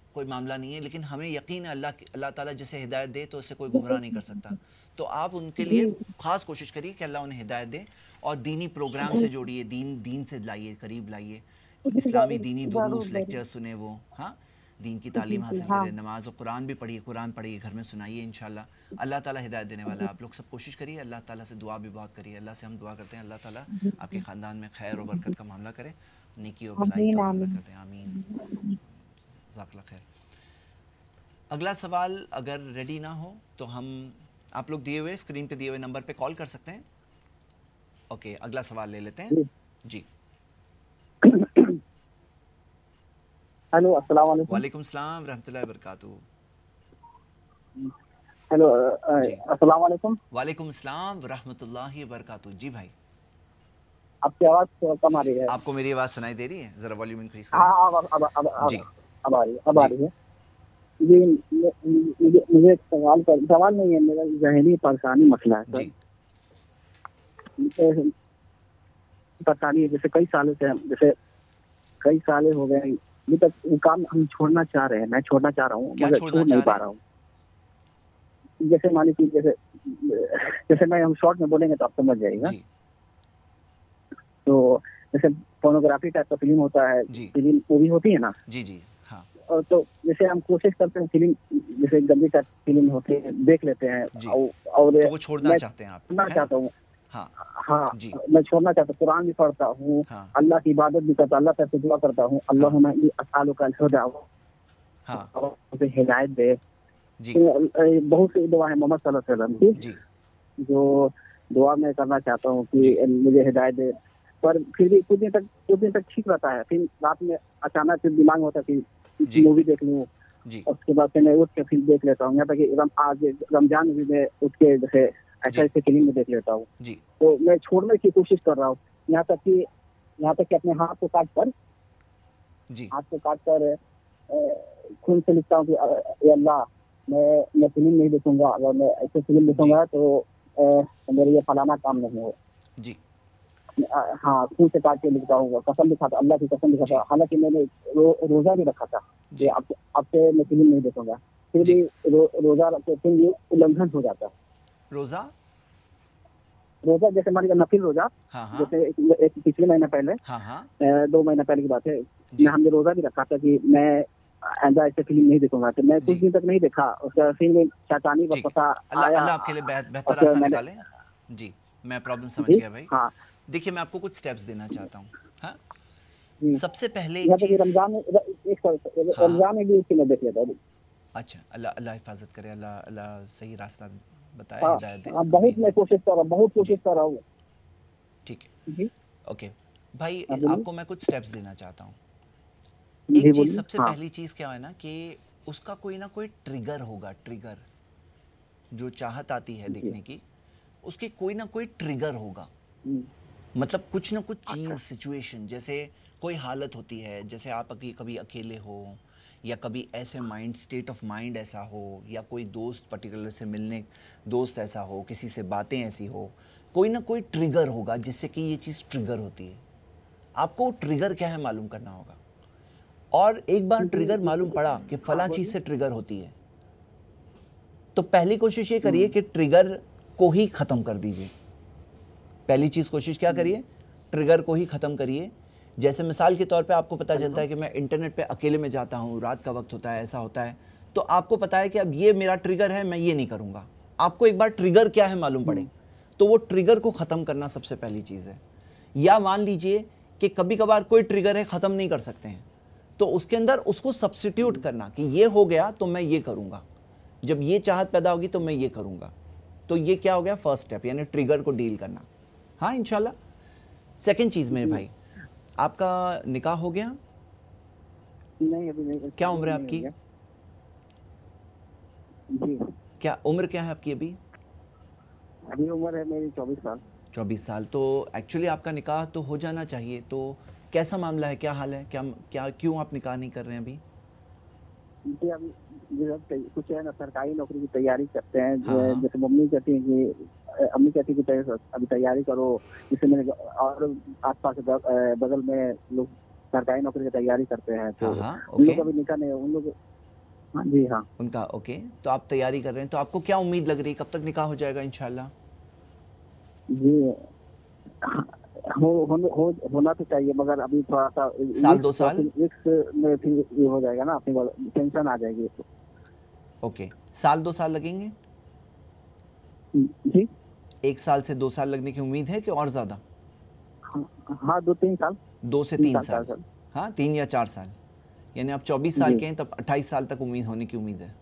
कोई मामला नहीं है, लेकिन हमें यकीन है अल्लाह अल्लाह ताला जिसे हिदायत दे तो उससे कोई गुमराह नहीं कर सकता। तो आप उनके लिए ख़ास कोशिश करिए कि अल्लाह उन्हें हिदायत दे, और दीनी प्रोग्राम से जोड़िए, दीन दीन से लाइए, करीब लाइए, इस्लामी दीनी दुरूस लेक्चर्स सुने वो, हाँ, दीन की तालीम हासिल करें, नमाज और कुरान भी पढ़िए, कुरान पढ़िए, घर में सुनाइए, इंशाल्लाह अल्लाह ताला हिदायत देने वाला है। आप लोग सब कोशिश करिए, अल्लाह ताला से दुआ भी बहुत करिए। अल्लाह से हम दुआ करते हैं अल्लाह ताला आपके ख़ानदान में खैर और बरकत का मामला करे, नेकी और भलाई का मामला करते हैं, आमीन, जज़ाकल्लाह खैर। अगला सवाल अगर रेडी ना हो तो हम, आप लोग दिए हुए स्क्रीन पे दिए हुए नंबर पे कॉल कर सकते हैं। ओके, अगला सवाल ले लेते हैं जी। हेलो, अस्सलाम वालेकुम। वालेकुम सलाम रहमतुल्लाहि व बरकातुहू। हेलो, अस्सलाम वालेकुम। वालेकुम सलाम व रहमतुल्लाहि व बरकातुहू। जी भाई, आपकी आवाज़ कम आ रही है। आपको मेरी आवाज़ सुनाई दे रही है? ज़रा वॉल्यूम इंक्रीज करें। हाँ, अब अब अब अब जी, अब आ रही है, अब आ रही है जी। मुझे मुझे एक सवाल कर सवाल नहीं है, मेरा ज़हनी परेशानी मसला है सर। जी, परेशानी है, जैसे कई सालों से हम जैसे कई साल हो गए अभी तक वो काम हम छोड़ना चाह रहे हैं, मैं छोड़ना चाह रहा हूँ क्या मगर छोड़ना छोड़ चाह नहीं पा रहे रहा हूँ। जैसे मान लीजिए, जैसे जैसे मैं हम शॉर्ट में बोलेंगे तो आप समझ जाइएगा। जी, तो जैसे पोर्नोग्राफी टाइप का फिल्म होता है, जी। फिल्म मूवी होती है ना, जी, जी, हाँ, और तो जैसे हम कोशिश करते हैं फिल्म, जैसे गंदी टाइप फिल्म होती है देख लेते हैं, जी। और, और तो वो छोड़ना मैं चाहते हैं आप, छोड़ना है ना? चाहता हूँ। हाँ, हाँ, जी, मैं छोड़ना चाहता हूँ, कुरान भी पढ़ता हूँ, हाँ, अल्लाह की इबादत भी करता हूँ, अल्लाह से दुआ करता हूँ, अल्लाह हाँ, हमें असालों का हुदा हाँ, और मुझे हिदायत दे। जी, तो बहुत सी दुआ है मोहम्मद सल्लल्लाहु अलैहि वसल्लम की, जी, जो दुआ मैं करना चाहता हूँ जी। कि मुझे हिदायत दे। पर फिर भी कुछ दिन तक कुछ दिन तक ठीक रहता है, फिर रात में अचानक फिर दिमाग में होता है जी। कि मूवी देख लूँ, जी, उसके बाद फिर मैं उठ के फिल्म देख लेता हूँ। यहाँ तक कि रम, आज रमजान में भी मैं उठ के जैसे ऐसा जी। ऐसे फिल्म में देख लेता हूँ। जी, तो मैं छोड़ने की कोशिश कर रहा हूँ, यहाँ तक कि यहाँ तक कि अपने हाथ को काट कर जी, हाथ को काट कर खून से लिखता हूँ कि अ, ये अल्लाह, मैं मैं फिल्म नहीं देखूंगा, अगर मैं ऐसे फिल्म देखूंगा तो अ, मेरे ये फलाना काम नहीं हो। जी, अ, हाँ, खून से काट के लिखता हूँ, कसम लिखा था, अल्लाह की कसम लिखा जी। था। हालांकि मैंने रो, रोजा भी रखा था कि जी, अब अब से मैं फिल्म नहीं देखूंगा, फिर जी। भी रो, रोजा रखते फिर भी उल्लंघन हो जाता है। रोज़ा, रोजा जैसे मान लीजिए नफिल रोजा, हाँ, हाँ, जैसे एक, एक पिछले महीने पहले, हाँ, हाँ, अ, दो महीने पहले की बात है, जी, मैं हमने रोजा भी रखा था कि मैं आइंदा ऐसे फिल्म नहीं देखूंगा। तो मैं कुछ जी, दिन तक नहीं देखा, उसका फिर में शैतानी ठीक है। वसवसा अल्लाह आया, अल्लाह आपके लिए बेह- बेहतर और फिर रास्ता मैंने निकाले। जी, मैं प्रॉब्लम समझ जी गया भाई। हाँ देखिए, मैं आपको कुछ स्टेप्स देना चाहता हूँ। हाँ, जी, सबसे पहले एक यहाँ तक कि चीज़, रमजान में एक हाँ, रमजान में भी फिल्म देख लेता हूँ। अच्छा, अल्लाह अल्लाह हिफाजत करे, अल्लाह अल्लाह सही रास्ता बताए, हाँ हिदायत दे, हाँ, बहुत आमीन। मैं कोशिश कर रहा हूँ, बहुत जी, कोशिश कर रहा हूँ ठीक है, जी। ओके भाई, हाँ बोलिए, आपको मैं कुछ स्टेप्स देना चाहता हूँ। जी एक चीज़, बोलिए। सबसे हाँ पहली चीज़ क्या है ना कि उसका कोई ना कोई ट्रिगर होगा, ट्रिगर, जो चाहत आती है जी, देखने की, उसकी कोई ना कोई ट्रिगर होगा। हम्म, मतलब कुछ ना कुछ अच्छा, चीज़, सिचुएशन, जैसे कोई हालत होती है, जैसे आप अभी कभी अकेले हो, या कभी ऐसे माइंड स्टेट ऑफ माइंड ऐसा हो, या कोई दोस्त पर्टिकुलर से मिलने, दोस्त ऐसा हो, किसी से बातें ऐसी हो, कोई ना कोई ट्रिगर होगा जिससे कि ये चीज़ ट्रिगर होती है। आपको वो ट्रिगर क्या है मालूम करना होगा, और एक बार जी, ट्रिगर मालूम पड़ा कि हाँ फला चीज़ बोलिए। से ट्रिगर होती है, तो पहली कोशिश ये करिए हम्म, कि ट्रिगर को ही ख़त्म कर दीजिए। पहली चीज़ कोशिश क्या हम्म, करिए, ट्रिगर को ही ख़त्म करिए। जैसे मिसाल के तौर पे आपको पता चलता हेलो, है कि मैं इंटरनेट पे अकेले में जाता हूँ, रात का वक्त होता है, ऐसा होता है, तो आपको पता है कि अब ये मेरा ट्रिगर है, मैं ये नहीं करूँगा। आपको एक बार ट्रिगर क्या है मालूम पड़े, हम्म, तो वो ट्रिगर को ख़त्म करना सबसे पहली चीज़ है। या मान लीजिए कि कभी कभार कोई ट्रिगर है, ख़त्म नहीं कर सकते हैं, तो उसके अंदर उसको सब्स्टिट्यूट करना कि ये हो गया तो मैं ये करूँगा, जब ये चाहत पैदा होगी तो मैं ये करूँगा। तो ये क्या हो गया, फर्स्ट स्टेप, यानी ट्रिगर को डील करना। हाँ, इंशाल्लाह। सेकंड चीज़ मेरे जी। भाई, आपका निकाह हो गया? नहीं, अभी नहीं, क्या अभी उम्र है नहीं हो आपकी? गया जी। क्या उम्र क्या है आपकी अभी? अभी उम्र है मेरी चौबीस साल। चौबीस साल। तो एक्चुअली आपका निकाह तो हो जाना चाहिए। तो कैसा मामला है, क्या हाल है, क्या क्या क्यों आप निकाह नहीं कर रहे हैं अभी? जी, अभी जैसे तै- कुछ है ना, सरकारी नौकरी की तैयारी करते हैं। हाँ, हाँ, जैसे मम्मी कहती है कि अ, अम्मी कहती है कि तै- अभी तैयारी करो। जिससे मैंने और आसपास के ब- अ, बगल में लोग सरकारी नौकरी की तैयारी करते हैं, तो हाँ, हाँ, उन लोग ओके, का भी निकाह नहीं, उन लोग हाँ जी हाँ उनका ओके। तो आप तैयारी कर रहे हैं, तो आपको क्या उम्मीद लग रही है, कब तक निकाह हो जाएगा इंशाल्लाह? जी। हाँ, हो, हो, हो होना तो चाहिए, मगर अभी थोड़ा सा साल दो साल रिस्क में फिर ये हो जाएगा ना, अपनी टेंशन आ जाएगी। ओके, साल दो साल लगेंगे? जी एक साल से दो साल लगने की उम्मीद है कि और ज़्यादा? हाँ, हाँ दो तीन साल। दो से तीन तीन साल, साल, चार साल। हाँ तीन या चार साल। यानी आप चौबीस साल जी के हैं, तब अट्ठाईस साल तक उम्मीद होने की उम्मीद है।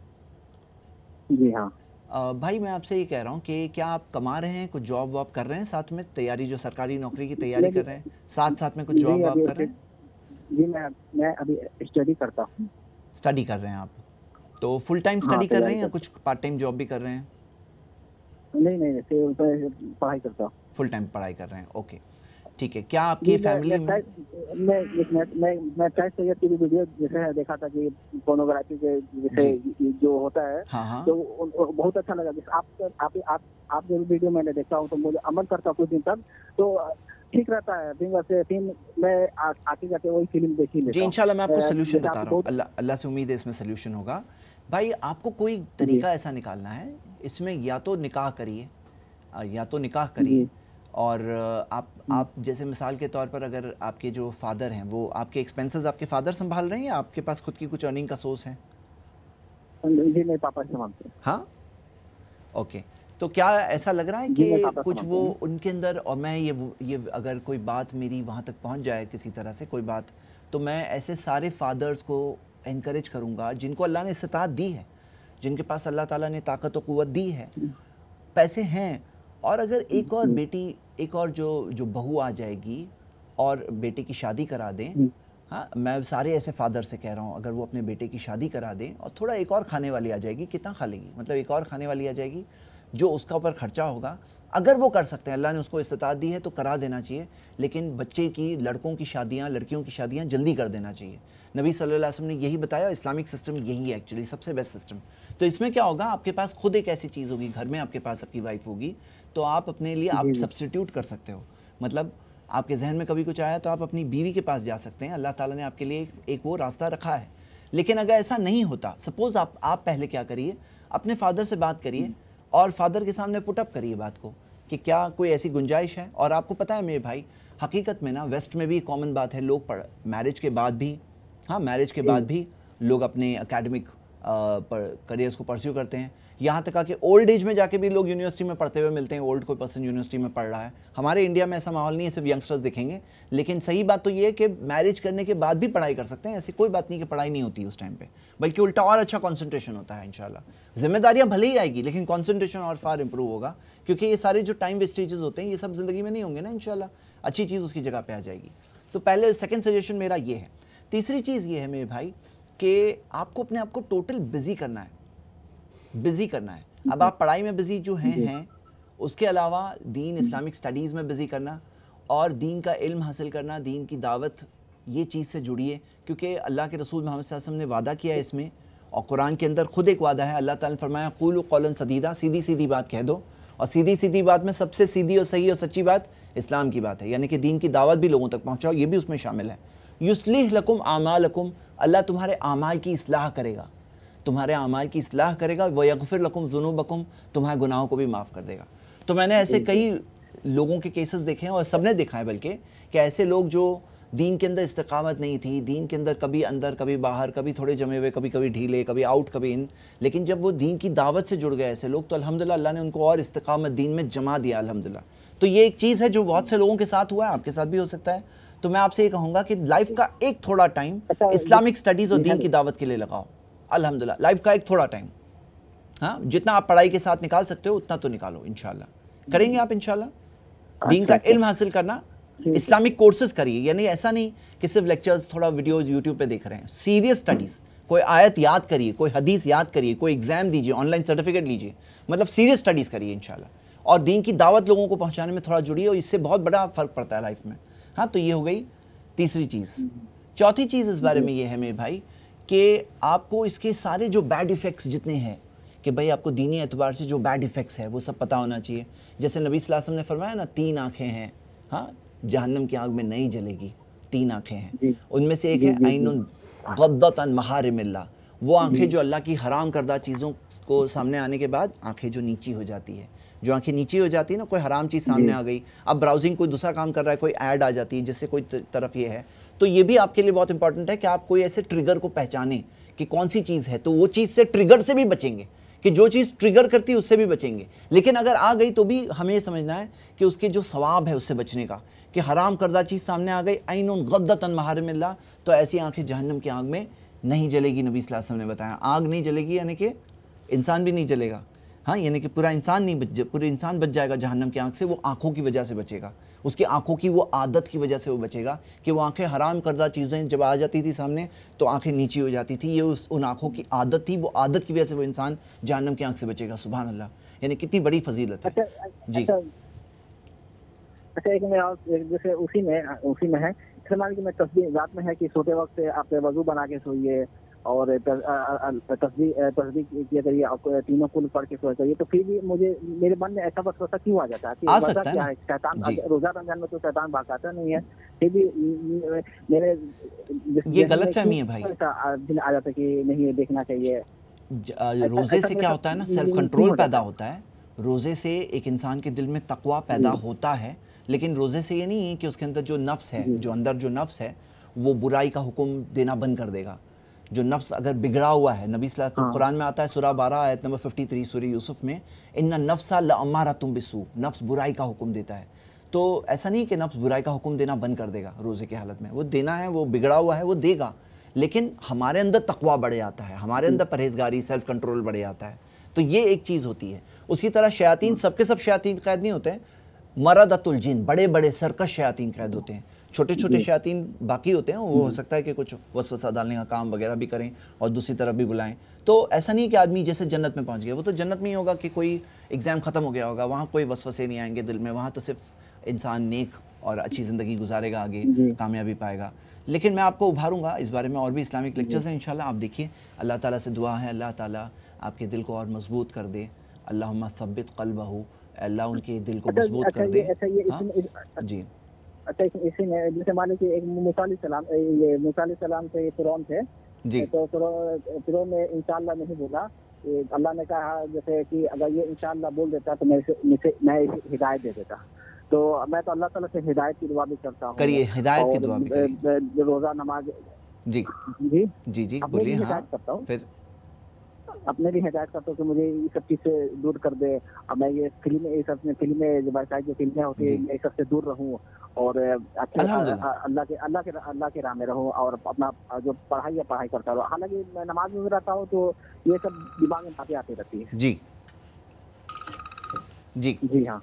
जी हाँ। अ, भाई मैं आपसे ये कह रहा हूँ कि क्या आप कमा रहे हैं, कुछ जॉब वॉब कर रहे हैं साथ में, तैयारी जो सरकारी नौकरी की तैयारी कर रहे हैं, साथ साथ में कुछ जॉब जी वॉब अभी कर रहे हैं? जी मैं मैं अभी स्टडी करता हूँ। स्टडी कर रहे हैं आप, तो फुल टाइम हाँ स्टडी कर रहे तैयारी हैं या कर कुछ पार्ट टाइम जॉब भी कर रहे हैं? नहीं नहीं नहीं फिर मैं पढ़ाई करता हूँ। फुल टाइम पढ़ाई कर रहे हैं, ओके ठीक है। क्या जी आपकी मैं फैमिली मैं में? ट्राई- मैं एक मिनट मैं मैं ट्राई से की वीडियो जैसे है देखा था कि पोर्नोग्राफी के जैसे जो होता है, हाँ हाँ तो उन- उन- बहुत अच्छा लगा। जैसे आप आप आप आप जो वीडियो मैंने देखा हूँ तो मुझे अमल करता हूँ कुछ दिन तक, तो ठीक रहता है। फिर वैसे फिर मैं आ- आगे जाके वही फिल्म देख ही जी लेता हूँ। इंशाल्लाह मैं आपको अ, सोल्यूशन जैसे बता आपको रहा हूँ, बहुत अल्लाह अल्लाह से उम्मीद है इसमें सोल्यूशन होगा। भाई आपको कोई तरीका ऐसा निकालना है इसमें, या तो निकाह करिए, अ, या तो निकाह करिए। जी और अ, आप आप जैसे मिसाल के तौर पर अगर आपके जो फादर हैं वो आपके एक्सपेंसेस आपके फादर संभाल रहे हैं या आपके पास खुद की कुछ अर्निंग का सोर्स है? जी मेरे पापा से मांगते हैं। हाँ ओके। तो क्या ऐसा लग रहा है जी मेरे कि पापा कुछ समझते वो हैं। उनके अंदर, और मैं ये वो- ये अगर कोई बात मेरी वहाँ तक पहुँच जाए किसी तरह से कोई बात, तो मैं ऐसे सारे फादर्स को इनकरेज करूँगा जिनको अल्लाह ने इस्तिताअत दी है, जिनके पास अल्लाह ताला ने ताकत और क़ुव्वत दी है, पैसे हैं, और अगर एक और बेटी, एक और जो जो बहू आ जाएगी और बेटे की शादी करा दें, हाँ मैं सारे ऐसे फादर से कह रहा हूँ, अगर वो अपने बेटे की शादी करा दें और थोड़ा एक और खाने वाली आ जाएगी, कितना खा लेगी, मतलब एक और खाने वाली आ जाएगी जो उसका ऊपर खर्चा होगा, अगर वो कर सकते हैं, अल्लाह ने उसको इस्तिताअत दी है तो करा देना चाहिए। लेकिन बच्चे की, लड़कों की शादियाँ, लड़कियों की शादियाँ जल्दी कर देना चाहिए। नबी सल्लल्लाहु अलैहि वसल्लम ने यही बताया, इस्लामिक सिस्टम यही है एक्चुअली सबसे बेस्ट सिस्टम। तो इसमें क्या होगा, आपके पास खुद एक ऐसी चीज़ होगी, घर में आपके पास आपकी वाइफ होगी, तो आप अपने लिए आप सब्स्टिट्यूट कर सकते हो। मतलब आपके जहन में कभी कुछ आया तो आप अपनी बीवी के पास जा सकते हैं, अल्लाह ताला ने आपके लिए एक, एक वो रास्ता रखा है। लेकिन अगर ऐसा नहीं होता, सपोज़ आप आप पहले क्या करिए, अपने फादर से बात करिए और फादर के सामने पुटअप करिए बात को कि क्या कोई ऐसी गुंजाइश है। और आपको पता है मेरे भाई, हकीकत में ना वेस्ट में भी कॉमन बात है, लोग पढ़ मैरिज के बाद भी, हाँ मैरिज के बाद भी लोग अपने एकेडमिक करियर्स को परस्यू करते हैं। यहाँ तक कि ओल्ड एज में जाके भी लोग यूनिवर्सिटी में पढ़ते हुए मिलते हैं, ओल्ड कोई पर्सन यूनिवर्सिटी में पढ़ रहा है। हमारे इंडिया में ऐसा माहौल नहीं है, सिर्फ यंगस्टर्स दिखेंगे। लेकिन सही बात तो ये है कि मैरिज करने के बाद भी पढ़ाई कर सकते हैं, ऐसी कोई बात नहीं कि पढ़ाई नहीं होती उस टाइम पे, बल्कि उल्टा और अच्छा कंसंट्रेशन होता है इंशाल्लाह। जिम्मेदारियां भले ही आएगी लेकिन कंसंट्रेशन और फार इंप्रूव होगा, क्योंकि ये सारे जो टाइम वेस्टेजेस होते हैं ये सब ज़िंदगी में नहीं होंगे ना, इंशाल्लाह अच्छी चीज़ उसकी जगह पर आ जाएगी। तो पहले सेकेंड सजेशन मेरा ये है। तीसरी चीज़ ये है मेरे भाई कि आपको अपने आप को टोटल बिजी करना है, बिजी करना है। अब आप पढ़ाई में बिजी जो हैं हैं उसके अलावा दीन, इस्लामिक स्टडीज़ में बिजी करना और दीन का इल्म हासिल करना, दीन की दावत, ये चीज़ से जुड़िए, क्योंकि अल्लाह के रसूल मोहम्मद सल्लल्लाहु अलैहि वसल्लम ने वादा किया है इसमें, और कुरान के अंदर खुद एक वादा है। अल्लाह ताला ने फरमाया क़ूलू क़ौलन सदीदा, सीधी सीधी बात कह दो। और सीधी सीधी बात में सबसे सीधी और सही और सच्ची बात इस्लाम की बात है, यानी कि दीन की दावत भी लोगों तक पहुँचाओ, ये भी उसमें शामिल है। युस्लिह लकुम आमालकुम, अल्लाह तुम्हारे आमाल की इस्लाह करेगा, तुम्हारे आमाल की इस्लाह करेगा। व यगफिर लकुम ज़ुनूबकुम, तुम्हारे गुनाहों को भी माफ़ कर देगा। तो मैंने ऐसे कई लोगों के केसेस देखे हैं और सबने देखा है बल्कि कि ऐसे लोग जो दीन के अंदर इस्तिकामत नहीं थी, दीन के अंदर कभी अंदर कभी बाहर, कभी थोड़े जमे हुए, कभी कभी ढीले, कभी आउट कभी इन, लेकिन जब वो दीन की दावत से जुड़ गए ऐसे लोग, तो अल्हम्दुलिल्लाह अल्लाह ने उनको और इस्तिकामत दीन में जमा दिया अल्हम्दुलिल्लाह। तो ये एक चीज़ है जो बहुत से लोगों के साथ हुआ है, आपके साथ भी हो सकता है। तो मैं आपसे ये कहूँगा कि लाइफ का एक थोड़ा टाइम इस्लामिक स्टडीज़ और दीन की दावत के लिए लगाओ। अल्हम्दुलिल्लाह लाइफ का एक थोड़ा टाइम, हाँ जितना आप पढ़ाई के साथ निकाल सकते हो उतना तो निकालो, इंशाल्लाह करेंगे आप इंशाल्लाह। दीन का इल्म हासिल करना, इस्लामिक कोर्सेज करिए, यानी ऐसा नहीं कि सिर्फ लेक्चर्स, थोड़ा वीडियो यूट्यूब पे देख रहे हैं, सीरियस स्टडीज़, कोई आयत याद करिए, कोई हदीस याद करिए, कोई एग्जाम दीजिए, ऑनलाइन सर्टिफिकेट लीजिए, मतलब सीरियस स्टडीज़ करिए इंशाल्लाह। और दीन की दावत लोगों को पहुँचाने में थोड़ा जुड़िए, और इससे बहुत बड़ा फ़र्क पड़ता है लाइफ में। हाँ तो ये हो गई तीसरी चीज़। चौथी चीज़ इस बारे में ये है मेरे भाई कि आपको इसके सारे जो बैड इफ़ेक्ट्स जितने हैं, कि भाई आपको दीनी एतबार से जो बैड इफ़ेक्ट्स है वो सब पता होना चाहिए। जैसे नबी सल्लल्लाहु अलैहि वसल्लम ने फरमाया ना, तीन आँखें हैं, हाँ जहन्नम की आग में नहीं जलेगी, तीन आँखें हैं, उनमें से एक है ऐनुन गद्दत अन महारिमिल्लाह, वो आंखें जो अल्लाह की हराम करदा चीज़ों को सामने आने के बाद आंखें जो नीची हो जाती है, जो आंखें नीची हो जाती है ना, कोई हराम चीज़ सामने आ गई, अब ब्राउजिंग कोई दूसरा काम कर रहा है, कोई ऐड आ जाती है जिससे कोई तरफ ये है, तो ये भी आपके लिए बहुत इंपॉर्टेंट है कि आप कोई ऐसे ट्रिगर को पहचानें कि कौन सी चीज़ है, तो वो चीज़ से ट्रिगर से भी बचेंगे कि जो चीज़ ट्रिगर करती है उससे भी बचेंगे। लेकिन अगर आ गई तो भी हमें ये समझना है कि उसके जो सवाब है उससे बचने का, कि हराम करदा चीज़ सामने आ गई, ऐनुन गद्दतन महरिमिल्लाह, तो ऐसी आंखें जहन्नम की आग में नहीं जलेगी। नबी सल्लल्लाहु अलैहि वसल्लम ने बताया आग नहीं जलेगी यानी कि इंसान भी नहीं जलेगा, हाँ, यानी कि पूरा इंसान नहीं बच पूरे इंसान बच जाएगा जहन्नम की आंख से। वो आंखों की वजह से बचेगा, उसकी आंखों की वो आदत की वजह से वो बचेगा कि वो आंखें हराम करदा चीज़ें जब आ जाती थी सामने तो आंखें नीची हो जाती थी, ये उस उन आंखों की आदत थी, वो आदत की वजह से वो इंसान जहन्नम की आंख से बचेगा। सुभान अल्लाह, यानी कितनी बड़ी फजीलत है। अच्छा जी अच्छा अच्छा एक में और एक जैसे उसी में उसी में है, जैसे मान लीजिए मैं तस्बीह रात में है कि सोते वक्त आप वजू बना के सोइए और तस्बीह तस्बीह किया करिए, आपको तीनों कुल पढ़ के सोया करिए, तो फिर भी मुझे मेरे मन में ऐसा वसवसा क्यों आ जाता है कि आ वजह सकता है क्या ना। है? शैतान जी। रोजा रमजान में तो शैतान भगाता नहीं है, फिर भी मेरे ये गलतफहमी है भाई। दिन आ जाता है कि नहीं ये देखना चाहिए। ज- आ, रोज़े से क्या होता है ना, सेल्फ कंट्रोल पैदा होता है। रोज़े से एक इंसान के दिल में तकवा पैदा होता है, लेकिन रोज़े से ये नहीं है कि उसके अंदर जो नफ्स है, जो अंदर जो नफ्स है वो बुराई का हुक्म देना बंद कर देगा। जो नफ्स अगर बिगड़ा हुआ है, नबी सल्लल्लाहु अलैहि वसल्लम कुरान में आता है सूरा बारह आयत नंबर तिरेपन सूरह यूसुफ में, इन्ना नफ्सा लअमारतुम बिस्सू, नफ्स बुराई का हुक्म देता है। तो ऐसा नहीं कि नफ्स बुराई का हुक्म देना बंद कर देगा रोज़े की हालत में, वो देना है, वो बिगड़ा हुआ है वो देगा, लेकिन हमारे अंदर तकवा बढ़ जाता है, हमारे अंदर परहेजगारी सेल्फ कंट्रोल बढ़ जाता है। तो ये एक चीज़ होती है। उसी तरह शयातीन, सबके सब शयातीन कैद नहीं होते हैं, मरदतुल जिन, बड़े बड़े सरकश शयातीन कैद होते हैं, छोटे छोटे शयातीन बाकी होते हैं, वो हो सकता है कि कुछ वसवसा डालने का काम वगैरह भी करें और दूसरी तरफ भी बुलाएं। तो ऐसा नहीं कि आदमी जैसे जन्नत में पहुंच गया, वो तो जन्नत में ही होगा कि कोई एग्ज़ाम ख़त्म हो गया होगा, वहाँ कोई वसवसे नहीं आएंगे दिल में, वहाँ तो सिर्फ इंसान नेक और अच्छी ज़िंदगी गुजारेगा, आगे कामयाबी पाएगा। लेकिन मैं आपको उभारूंगा इस बारे में, और भी इस्लामिक लेक्चर्स हैं इंशाल्लाह, आप देखिए। अल्लाह ताला से दुआ है अल्लाह ताला आपके दिल को और मजबूत कर दे, अल्लाहुम्मा सब्बित क़ल्बहू, अल्लाह उनके दिल को मजबूत कर दे। हाँ जी। अच्छा इसी में जैसे मान लीजिए एक मूसा अलैहिस्सलाम, ये मूसा अलैहिस्सलाम से फिरौन थे जी। तो फिरौन ने इंशाअल्लाह नहीं बोला, अल्लाह ने कहा जैसे कि अगर ये इंशाअल्लाह बोल देता तो मैं इसे मैं इसे हिदायत दे देता। तो मैं तो अल्लाह ताला से हिदायत की दुआ भी करता हूँ। करिए, हिदायत की दुआ भी करिए। रोजा नमाज जी जी जी जी बोलिए। हाँ करता हूँ, फिर अपने भी हिदायत करता हूँ कि मुझे ये सब चीज़ से दूर कर दे, अब मैं ये फिल्में ये सब फिल्में जो बाईसाइड जो फिल्में होती है ये सब से दूर रहूँ और अच्छे अल्लाह के अल्लाह के अल्लाह के राह में रहूँ और अपना जो पढ़ाई है पढ़ाई करता रहूँ। हालांकि मैं नमाज में रहता हूँ तो ये सब दिमाग में बातें आती रहती है। जी जी जी हाँ।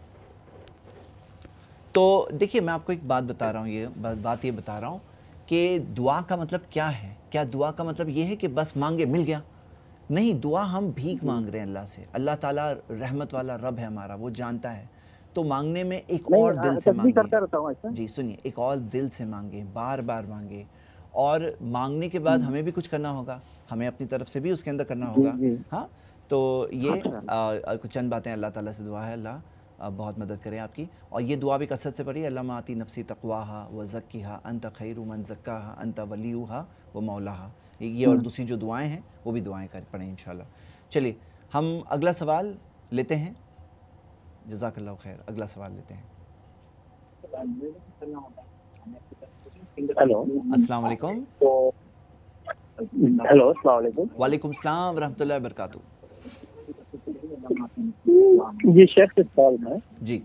तो देखिए मैं आपको एक बात बता रहा हूँ, ये बात ये बता रहा हूँ कि दुआ का मतलब क्या है। क्या दुआ का मतलब ये है कि बस मांगे मिल गया? नहीं, दुआ हम भीख मांग रहे हैं अल्लाह से। अल्लाह ताला रहमत वाला रब है हमारा, वो जानता है। तो मांगने में एक और दिल से मांगे। जी सुनिए, एक और दिल से मांगे, बार बार मांगे, और मांगने के बाद हमें भी कुछ करना होगा, हमें अपनी तरफ से भी उसके अंदर करना होगा। हाँ, तो ये कुछ चंद बातें अल्लाह ताला से दुआ है, अल्लाह बहुत मदद करे आपकी। और ये दुआ भी कसरत से पढ़िए, अल्लाह आती नफ्सी तक़वाहा व ज़क्कीहा अंत खैरु मन ज़क्काहा अंत वलियुहा व मौलाहा। ये और दूसरी जो दुआएं हैं वो भी दुआएं कर पढ़ें इंशाल्लाह। चलिए हम अगला सवाल लेते हैं। जज़ाकल्लाहु खैर। अगला सवाल लेते हैं। हेलो अस्सलाम वालेकुम। हेलो अस्सलाम वालेकुम। वालेकुम सलाम व रहमतुल्लाहि व बरकातहू। जी शेख से सवाल है। जी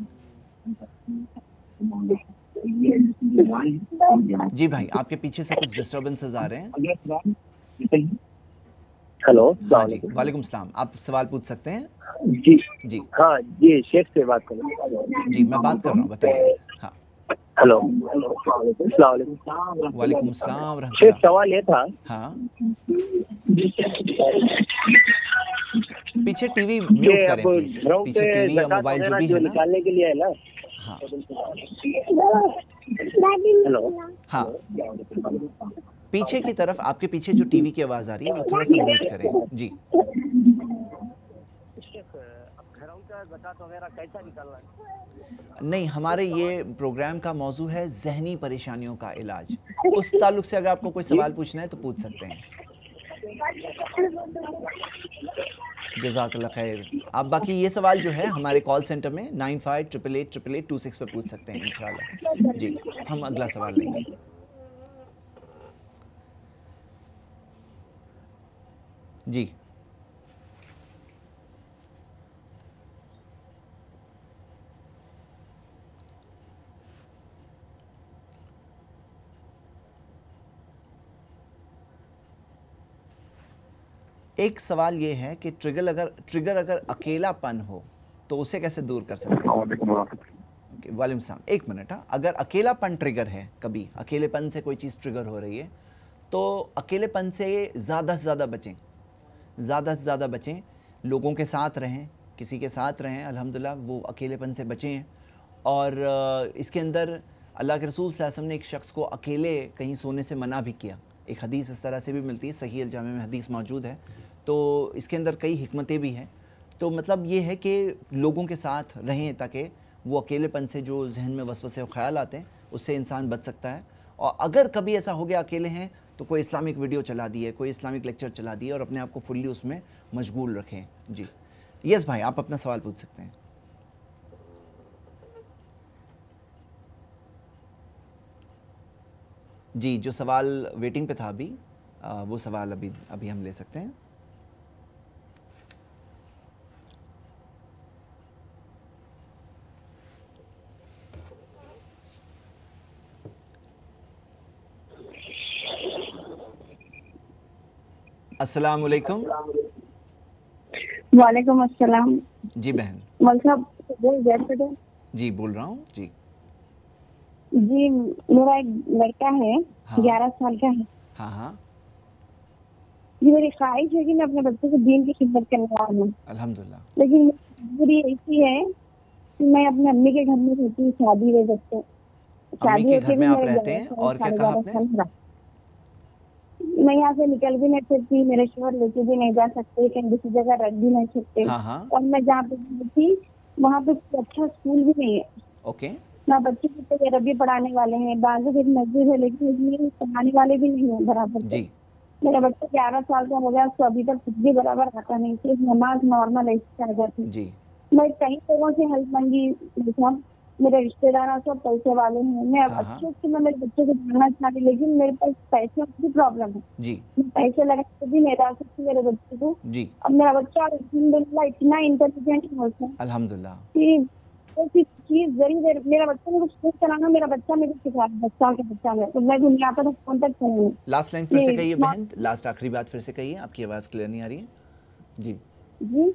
जी भाई, आपके पीछे से कुछ डिस्टर्बेंसेस आ रहे हैं। हेलो हाँ जी, वालेकुम सलाम। आप सवाल पूछ सकते हैं। जी जी हाँ जी, शेख से बात कर रहा हूँ। जी मैं बात कर रहा हूँ, बताइए। हाँ हेलो वालेकुम सलाम। शेख सवाल ये था। हाँ, पीछे टीवी म्यूट करें प्लीज, पीछे टीवी या मोबाइल जो भी है ना, निकालने के लिए है ना। हाँ हेलो हाँ, पीछे की तरफ, आपके पीछे जो टीवी की आवाज़ आ रही है वो थोड़ा सा म्यूट करें। जी नहीं, हमारे ये प्रोग्राम का मौजू है जहनी परेशानियों का इलाज। उस ताल्लुक से अगर आपको कोई सवाल पूछना है तो पूछ सकते हैं। जज़ाकल्लाह खैर। आप बाकी ये सवाल जो है हमारे कॉल सेंटर में nine five triple eight triple eight two six पे पूछ सकते हैं इंशाल्लाह। जी, हम अगला सवाल लेंगे। जी, एक सवाल ये है कि ट्रिगर अगर ट्रिगर अगर अकेलापन हो तो उसे कैसे दूर कर सकते हैं? okay, वालेकुम सलाम। एक मिनट। हाँ, अगर अकेलापन ट्रिगर है, कभी अकेलेपन से कोई चीज़ ट्रिगर हो रही है तो अकेलेपन से ज़्यादा से ज़्यादा बचें, ज़्यादा से ज़्यादा बचें। लोगों के साथ रहें, किसी के साथ रहें, अल्हम्दुलिल्लाह वो अकेलेपन से बचें। और इसके अंदर अल्लाह के रसूल सल्लल्लाहु अलैहि वसल्लम ने एक शख्स को अकेले कहीं सोने से मना भी किया। एक हदीस इस तरह से भी मिलती है, सही अल जामे में हदीस मौजूद है। तो इसके अंदर कई हिकमतें भी हैं। तो मतलब ये है कि लोगों के साथ रहें ताकि वो अकेलेपन से जो जहन में वसवसे और ख्याल आते हैं उससे इंसान बच सकता है। और अगर कभी ऐसा हो गया अकेले हैं तो कोई इस्लामिक वीडियो चला दिए, कोई इस्लामिक लेक्चर चला दिए और अपने आप को फुल्ली उसमें मशगूल रखें। जी यस भाई, आप अपना सवाल पूछ सकते हैं। जी, जो सवाल वेटिंग पे था अभी, आ, वो सवाल अभी अभी हम ले सकते हैं। अस्सलाम वालेकुम। वालेकुम अस्सलाम। जी बहन। मौलवी साहब बोल रहे? जी बोल रहा हूँ। जी जी, मेरा एक लड़का है, हाँ। ग्यारह साल का है। हाँ हाँ। जी, मेरी ख्वाहिश है कि मैं अपने बच्चे को दीन की खिदमत करने वाला हूँ, अल्हम्दुलिल्लाह। लेकिन मजबूरी ऐसी है कि मैं अपने अम्मी के घर में रहती हूँ, शादी हो जाते अम्मी के घर में आप रहते हैं और क्या कहा आपने? मैं यहाँ से निकल भी नहीं सकती, मेरे शोहर लेके भी नहीं जा सकते, कहीं दूसरी जगह रख भी नहीं सकते। हाँ हाँ। और मैं जहाँ पे थी वहाँ पे अच्छा स्कूल भी नहीं है। ओके। ना बच्चे को तो अरबी पढ़ाने वाले हैं, बाजू एक मस्जिद है लेकिन उसमें पढ़ाने वाले भी नहीं है बराबर से। जी। मेरा बच्चा ग्यारह साल का हो गया, उसको अभी तक कुछ भी बराबर आता नहीं, सिर्फ नमाज नॉर्मल ऐसी आ जाती। जी। मैं कई लोगों से हेल्प मांगी, मतलब मेरे रिश्तेदार सब पैसे वाले हैं, मैं अब हाँ, हाँ। अच्छे से मैं मेरे बच्चे को पढ़ाना चाहती, लेकिन मेरे पास पैसे की प्रॉब्लम है। जी। मैं पैसे लगा के भी नहीं डाल सकती मेरे बच्चे को। जी। अब मेरा बच्चा अल्हम्दुलिल्लाह इतना इंटेलिजेंट है अल्हम्दुलिल्लाह कि चीज जरूर, मेरा बच्चा मेरे को स्कूल चलाना, मेरा बच्चा मेरे को सिखा बच्चा के बच्चा है, तो मैं दुनिया पर फोन तक करूँगी। लास्ट लाइन फिर से कहिए बहन, लास्ट आखिरी बात फिर से कहिए, आपकी आवाज़ क्लियर नहीं आ रही है। जी जी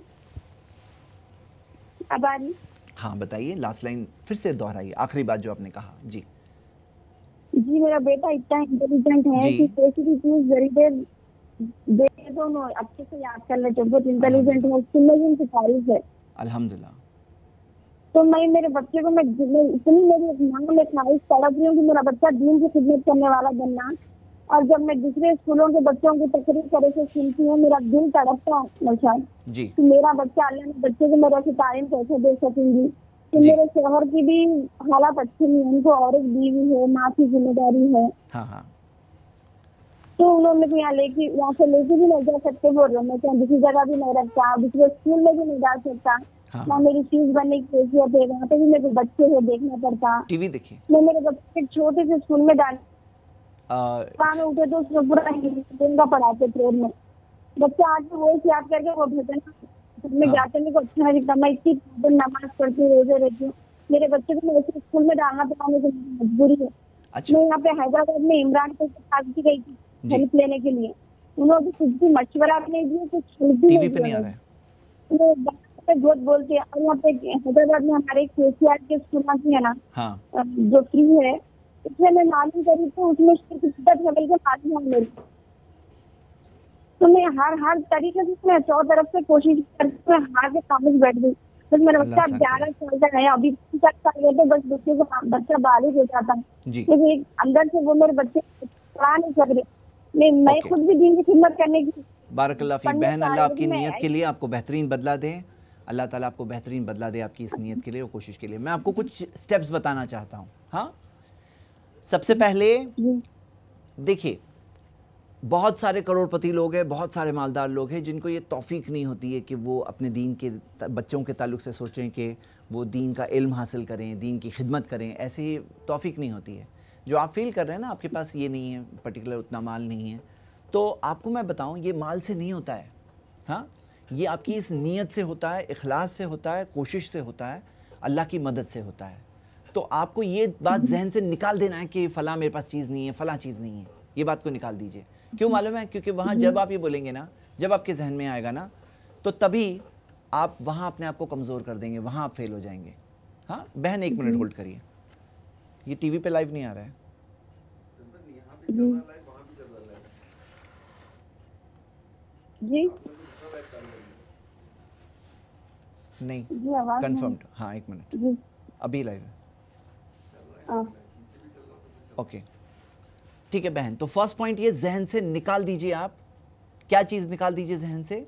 अब आ रही? हाँ बताइए, लास्ट लाइन फिर से दोहराइए, आखिरी बात जो आपने कहा। जी जी, मेरा बेटा इतना इंटेलिजेंट है कि कैसी भी चीज जरी देर दे दो अच्छे से याद कर लेते, बहुत इंटेलिजेंट है, उसकी मेरी तारीफ है अल्हम्दुलिल्लाह। तो मैं मेरे बच्चे को मैं इतनी मेरी मांग में ख्वाहिश तड़प रही हूँ कि मेरा बच्चा दीन की खिदमत करने वाला बनना। और जब मैं दूसरे स्कूलों के बच्चों की तकरीर तरह से सुनती हूँ, मेरा दिल तड़पता है जी कि मेरा बच्चा, अल्लाह ने बच्चे को मेरे से तालीम कैसे दे सकेंगी। कि मेरे शोहर की भी हालात अच्छी नहीं है, उनको और एक बीवी है, माँ की जिम्मेदारी है। हाँ हाँ। तो उन्होंने भी यहाँ लेके यहाँ से लेके भी नहीं जा सकते, बोल रहे मैं क्या दूसरी जगह भी नहीं रखता, दूसरे स्कूल में भी नहीं डाल सकता। हाँ। ना मेरी फीस बनने की हैसियत है, वहाँ पे भी मेरे बच्चे है, देखना पड़ता। टीवी देखिए। मैं मेरे बच्चे एक छोटे से स्कूल में डाल में उठे तो उसमें पूरा हिंदी का पढ़ाते ट्रेन में, बच्चे आके वो याद करके वो भेजना में जाते मेरे को अच्छा नहीं लगता। मैं इतनी नमाज पढ़ती रोजे रहती हूँ, मेरे बच्चे को मैं ऐसे स्कूल में डालना पड़ाने की मजबूरी है। अच्छा। मैं यहाँ पे हैदराबाद में इमरान के साथ भी गई थी हेल्प लेने के लिए, उन्होंने कुछ भी मशवरा भी नहीं दिया, कुछ हेल्प भी नहीं दिया। बहुत बोलते हैं। और यहाँ पे हैदराबाद में हमारे केसीआर के स्कूल है ना, हाँ। जो फ्री है, उसमें मैं मालूम करी तो उसमें लेवल के मालूम है मेरे, तो मैं हर हर तरीके से मैं चौ तरफ से कोशिश करती हूँ, हार के खामोश बैठ गई। बस मेरा बच्चा ग्यारह साल का है, अभी तक साल तो बस बच्चे को बच्चा बालिग हो जाता है, लेकिन अंदर से वो मेरे बच्चे पढ़ा नहीं सक रहे। मैं मैं खुद भी दीन की खिदमत करने की। बारकल्लाह फीक बहन, अल्लाह आपकी नीयत के लिए आपको बेहतरीन बदला दे, अल्लाह ताला आपको बेहतरीन बदला दे आपकी इस नीयत के लिए और कोशिश के लिए। मैं आपको कुछ स्टेप्स बताना चाहता हूँ। हाँ, सबसे पहले देखिए, बहुत सारे करोड़पति लोग हैं, बहुत सारे मालदार लोग हैं जिनको ये तौफीक नहीं होती है कि वो अपने दीन के बच्चों के ताल्लुक से सोचें कि वो दीन का इल्म हासिल करें, दीन की खिदमत करें, ऐसी तौफीक नहीं होती है। जो आप फील कर रहे हैं ना, आपके पास ये नहीं है, पर्टिकुलर उतना माल नहीं है, तो आपको मैं बताऊं ये माल से नहीं होता है, हाँ, ये आपकी इस नीयत से होता है, इखलास से होता है, कोशिश से होता है, अल्लाह की मदद से होता है। तो आपको ये बात जहन से निकाल देना है कि फ़लाँ मेरे पास चीज़ नहीं है, फ़लाँ चीज़ नहीं है, ये बात को निकाल दीजिए। क्यों मालूम है? क्योंकि वहाँ जब आप ये बोलेंगे ना, जब आपके जहन में आएगा ना, तो तभी आप वहाँ अपने आप को कमज़ोर कर देंगे, वहाँ आप फेल हो जाएंगे। हाँ बहन, एक मिनट होल्ड करिए, ये टीवी पे लाइव नहीं आ रहा है। जी नहीं, जी आवाज कंफर्म्ड। हाँ एक मिनट, जी अभी लाइव है। हाँ ओके ठीक है बहन, तो फर्स्ट पॉइंट ये जहन से निकाल दीजिए। आप क्या चीज़ निकाल दीजिए जहन से?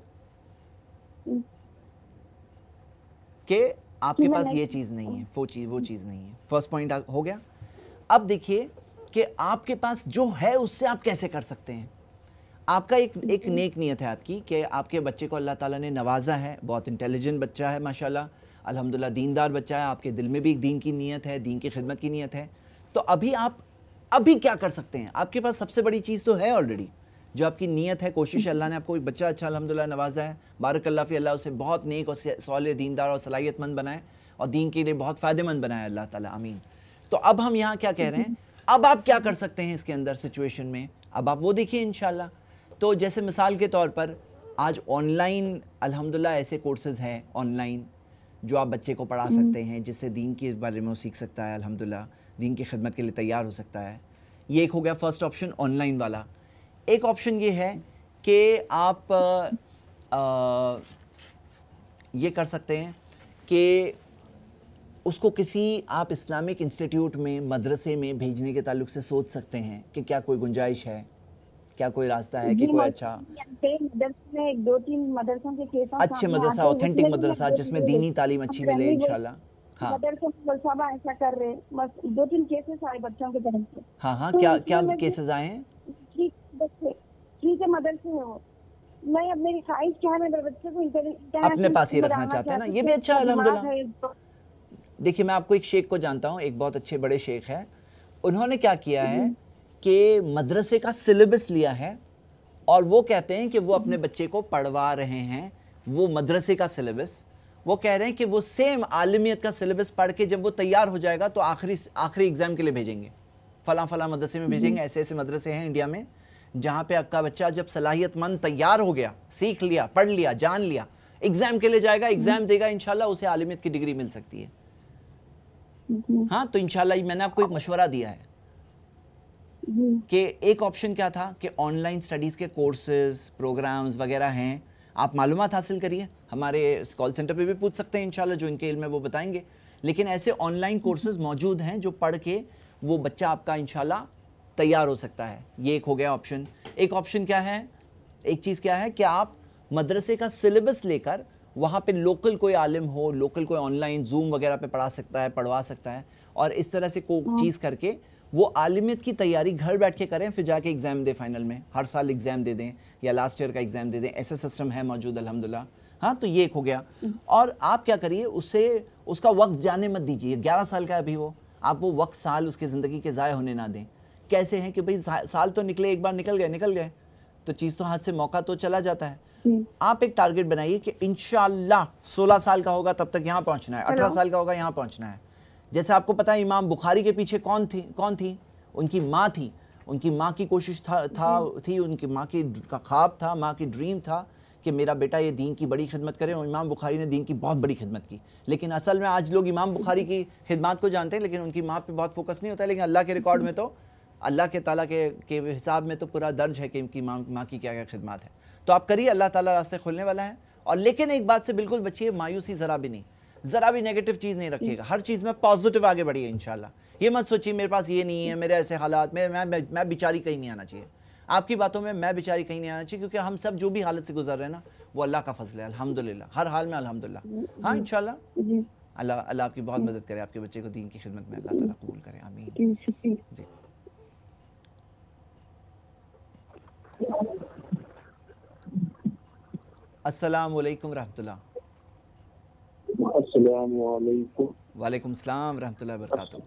कि आपके पास ये चीज़ नहीं है, वो चीज़ वो चीज़ नहीं है। फर्स्ट पॉइंट हो गया। अब देखिए कि आपके पास जो है उससे आप कैसे कर सकते हैं। आपका एक एक नेक नियत है आपकी कि आपके बच्चे को अल्लाह ताला ने नवाजा है, बहुत इंटेलिजेंट बच्चा है माशाल्लाह, अल्हम्दुलिल्लाह दीनदार बच्चा है, आपके दिल में भी एक दीन की नियत है, दीन की खिदमत की नियत है। तो अभी आप अभी क्या कर सकते हैं? आपके पास सबसे बड़ी चीज़ तो है ऑलरेडी, जो आपकी नियत है, कोशिश है। अल्लाह ने आपको एक बच्चा अच्छा अल्हम्दुलिल्लाह नवाजा है, बारकल्लाह फी, अल्लाह उसे बहुत नेक और सौले दीनदार और सलाहियतमंद बनाए और दीन के लिए बहुत फ़ायदेमंद बनाए अल्लाह ताला, आमीन। तो अब हम यहाँ क्या कह रहे हैं, अब आप क्या कर सकते हैं इसके अंदर सिचुएशन में, अब आप वो देखिए इंशाल्लाह। तो जैसे मिसाल के तौर पर आज ऑनलाइन अल्हम्दुलिल्लाह ऐसे कोर्सेज़ हैं ऑनलाइन जो आप बच्चे को पढ़ा सकते हैं, जिससे दीन के बारे में वो सीख सकता है, अल्हम्दुलिल्लाह दीन की खिदमत के लिए तैयार हो सकता है। ये एक हो गया फर्स्ट ऑप्शन, ऑनलाइन वाला। एक ऑप्शन ये है कि आप आ, आ, ये कर सकते हैं कि उसको किसी आप इस्लामिक इंस्टीट्यूट में, मदरसे में भेजने के ताल्लुक से सोच सकते हैं कि क्या कोई गुंजाइश है, क्या कोई रास्ता है कि कोई अच्छा मदरसे में एक दो तीन मदरसों के केस अच्छे मदरसा, ऑथेंटिक मदरसा जिसमें दीनी तालीम अच्छी मिले इंशाल्लाह। हाँ मदरसे में साहब ऐसा कर रहे, बस दो तीन केसेस आए बच्चों के तरफ से। हाँ हाँ तो क्या इसमें क्या मैं- केसेस आए हैं? ठीक बच्चे ठीक है मदरसे है वो, मैं अब मेरी ख्वाहिश क्या है, मेरे बच्चे को इंटरनेशनल अपने पास ही रखना चाहते हैं ना, ये भी अच्छा है अल्हम्दुलिल्लाह। देखिए मैं आपको एक शेख को जानता हूँ, एक बहुत अच्छे बड़े शेख हैं। उन्होंने क्या किया है कि मदरसे का सिलेबस लिया है और वो कहते हैं कि वो अपने बच्चे को पढ़वा रहे हैं वो मदरसे का सिलेबस। वो कह रहे हैं कि वो सेम आलिमियत का सिलेबस पढ़ के जब वो तैयार हो जाएगा तो आखिरी आखिरी एग्ज़ाम के लिए भेजेंगे, फ़लाँ फ़लाँ मदरसे में भेजेंगे। ऐसे ऐसे मदरसे हैं इंडिया में जहाँ पे आपका बच्चा जब सलाहियतमंद तैयार हो गया, सीख लिया, पढ़ लिया, जान लिया, एग्ज़ाम के लिए जाएगा, एग्ज़ाम देगा, इंशाल्लाह उसे आलिमियत की डिग्री मिल सकती है। हाँ तो इंशाल्लाह मैंने आपको एक मशवरा दिया है कि एक ऑप्शन क्या था कि ऑनलाइन स्टडीज़ के कोर्सेज, प्रोग्राम्स वगैरह हैं, आप मालूमात हासिल करिए, हमारे कॉल सेंटर पे भी पूछ सकते हैं इंशाल्लाह, जो इनके इल्म है वो बताएंगे। लेकिन ऐसे ऑनलाइन कोर्सेज मौजूद हैं जो पढ़ के वो बच्चा आपका इंशाल्लाह तैयार हो सकता है। ये एक हो गया ऑप्शन। एक ऑप्शन क्या है, एक चीज़ क्या है कि आप मदरसे का सिलेबस लेकर वहाँ पे लोकल कोई आलिम हो, लोकल कोई ऑनलाइन जूम वगैरह पे पढ़ा सकता है, पढ़वा सकता है, और इस तरह से कोई चीज़ करके वो आलिमियत की तैयारी घर बैठ के करें, फिर जाके एग्ज़ाम दें, फाइनल में हर साल एग्ज़ाम दे दें या लास्ट ईयर का एग्ज़ाम दे दें। ऐसा सिस्टम है मौजूद अल्हम्दुलिल्लाह। हाँ तो ये एक हो गया। और आप क्या करिए, उससे उसका वक्त जाने मत दीजिए। ग्यारह साल का है अभी वो, आप वो वक्त साल उसके ज़िंदगी के ज़ाय होने ना दें। कैसे हैं कि भाई साल तो निकले, एक बार निकल गए निकल गए तो चीज़ तो हाथ से, मौका तो चला जाता है। आप एक टारगेट बनाइए कि इंशाल्लाह सोलह साल का होगा तब तक यहाँ पहुँचना है, अठारह साल का होगा यहाँ पहुँचना है। जैसे आपको पता है इमाम बुखारी के पीछे कौन थी कौन थी उनकी माँ थी। उनकी माँ की कोशिश था, था थी उनकी माँ की का ख्वाब था, माँ की ड्रीम था कि मेरा बेटा ये दीन की बड़ी खिदमत करे, और इमाम बुखारी ने दीन की बहुत बड़ी खिदमत की। लेकिन असल में आज लोग इमाम बुखारी की खिदमत को जानते हैं लेकिन उनकी माँ पे बहुत फोकस नहीं होता है। लेकिन अल्लाह के रिकॉर्ड में तो, अल्लाह के ताला के के हिसाब में तो पूरा दर्ज है कि उनकी माँ माँ की क्या क्या खिदमत है। तो आप करिए, अल्लाह ताला रास्ते खोलने वाला है। और लेकिन एक बात से बिल्कुल बचिए, मायूसी ज़रा भी नहीं, ज़रा भी नेगेटिव चीज़ नहीं रखिएगा। हर चीज़ में पॉजिटिव आगे बढ़िए इंशाल्लाह। ये मत सोचिए मेरे पास ये नहीं है, मेरे ऐसे हालात में मैं मैं, मैं बिचारी कहीं नहीं आना चाहिए। आपकी बातों में मैं बिचारी कहीं नहीं आना चाहिए, क्योंकि हम सब जो भी हालत से गुजर रहे हैं ना, वो अल्लाह का फजल है अल्हम्दुलिल्लाह, हर हाल में अल्हम्दुलिल्लाह। हाँ इंशाल्लाह अल्लाह अल्लाह आपकी बहुत मदद करे, आपके बच्चे को दीन की खिदमत में अल्लाह ताला कबूल करे, आमीन। जी अस्सलामु अलैकुम रहमतुल्लाह। अस्सलामु अलैकुम। वालेकुम सलाम रहमतुल्लाह बरकातुहू।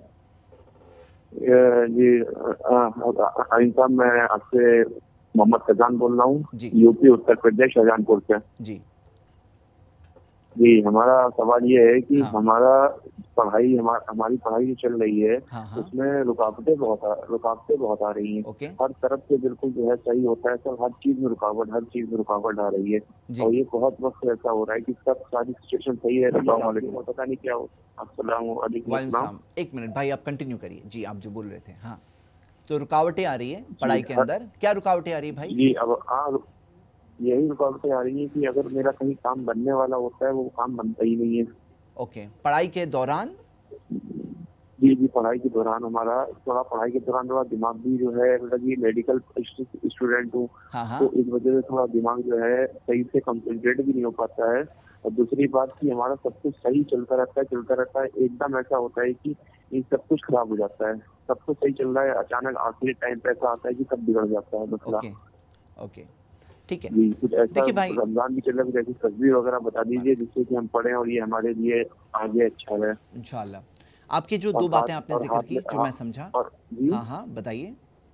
जी आइन साहब, मैं आपसे मोहम्मद फैजान बोल रहा हूँ, यूपी उत्तर प्रदेश शाहजहानपुर से। जी जी हमारा सवाल ये है कि हाँ। हमारा पढ़ाई हमार, हमारी पढ़ाई जो चल रही है हाँ हाँ। उसमें रुकावटें बहुत आ, रुकावटें बहुत आ रही हैं। ओके। हर तरफ से बिल्कुल जो है सही होता है सब, हर चीज में रुकावट हर चीज में रुकावट आ रही है और ये बहुत वक्त ऐसा हो रहा है कि सब सारी सिचुएशन सही है, पता नहीं क्या हो। अस्सलाम वालेकुम। एक मिनट भाई, आप कंटिन्यू करिए। जी आप जो बोल रहे थे। हाँ, तो रुकावटें आ रही है पढ़ाई के अंदर, क्या रुकावटें आ रही है भाई? जी अब हाँ, यही रुकावटें आ रही है कि अगर मेरा कहीं काम बनने वाला होता है वो काम बनता ही नहीं है। ओके, पढ़ाई के दौरान? जी जी पढ़ाई के दौरान हमारा थोड़ा पढ़ाई के दौरान थोड़ा दिमाग भी जो है, मतलब ये मेडिकल स्टूडेंट हूँ तो इस वजह से थोड़ा दिमाग जो है सही से कंसंट्रेट भी नहीं हो पाता है। और दूसरी बात कि हमारा सब कुछ सही चलता रहता है चलता रहता है एकदम ऐसा होता है कि ये सब कुछ खराब हो जाता है। सब कुछ सही चल रहा है, अचानक आखिरी टाइम पे ऐसा आता है कि सब बिगड़ जाता है मसला। ओके ओके ठीक है। जी कुछ ऐसा, भाई रमजान भी चल रहा है, कुछ ऐसी तस्वीर वगैरह बता दीजिए जिससे कि हम पढ़ें और ये हमारे लिए आगे अच्छा रहे इंशाल्लाह। आपकी जो दो बातें आपने जिक्र की जो मैं समझा, हाँ हाँ बताइए।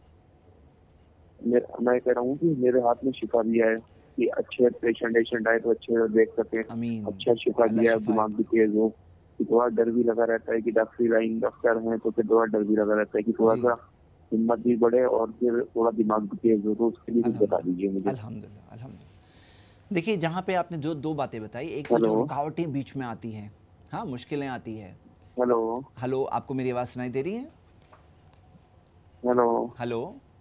मैं कह रहा हूँ कि मेरे हाथ में शिफा दिया है कि अच्छे पेशेंट पेशेंट आए तो अच्छे देख सके, अच्छा शिफा दिया है, दिमाग भी तेज हो। थोड़ा डर भी लगा रहता है कि डॉक्टरी लाइन डॉक्टर हैं तो फिर थोड़ा डर भी लगा रहता है कि थोड़ा सा हिम्मत भी बढ़े और फिर थोड़ा दिमाग भी तेज हो, तो उसके लिए कुछ बता दीजिए मुझे। अल्हम्दुलिल्लाह अल्हम्दुलिल्लाह। देखिए जहाँ पे आपने जो दो बातें बताई, एक तो जो रुकावटें बीच में आती हैं, हाँ मुश्किलें आती है। हेलो हेलो, आपको मेरी आवाज़ सुनाई दे रही है? हेलो हेलो,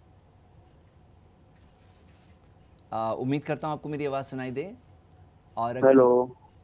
उम्मीद करता हूँ आपको मेरी आवाज़ सुनाई दे। और अगर हेलो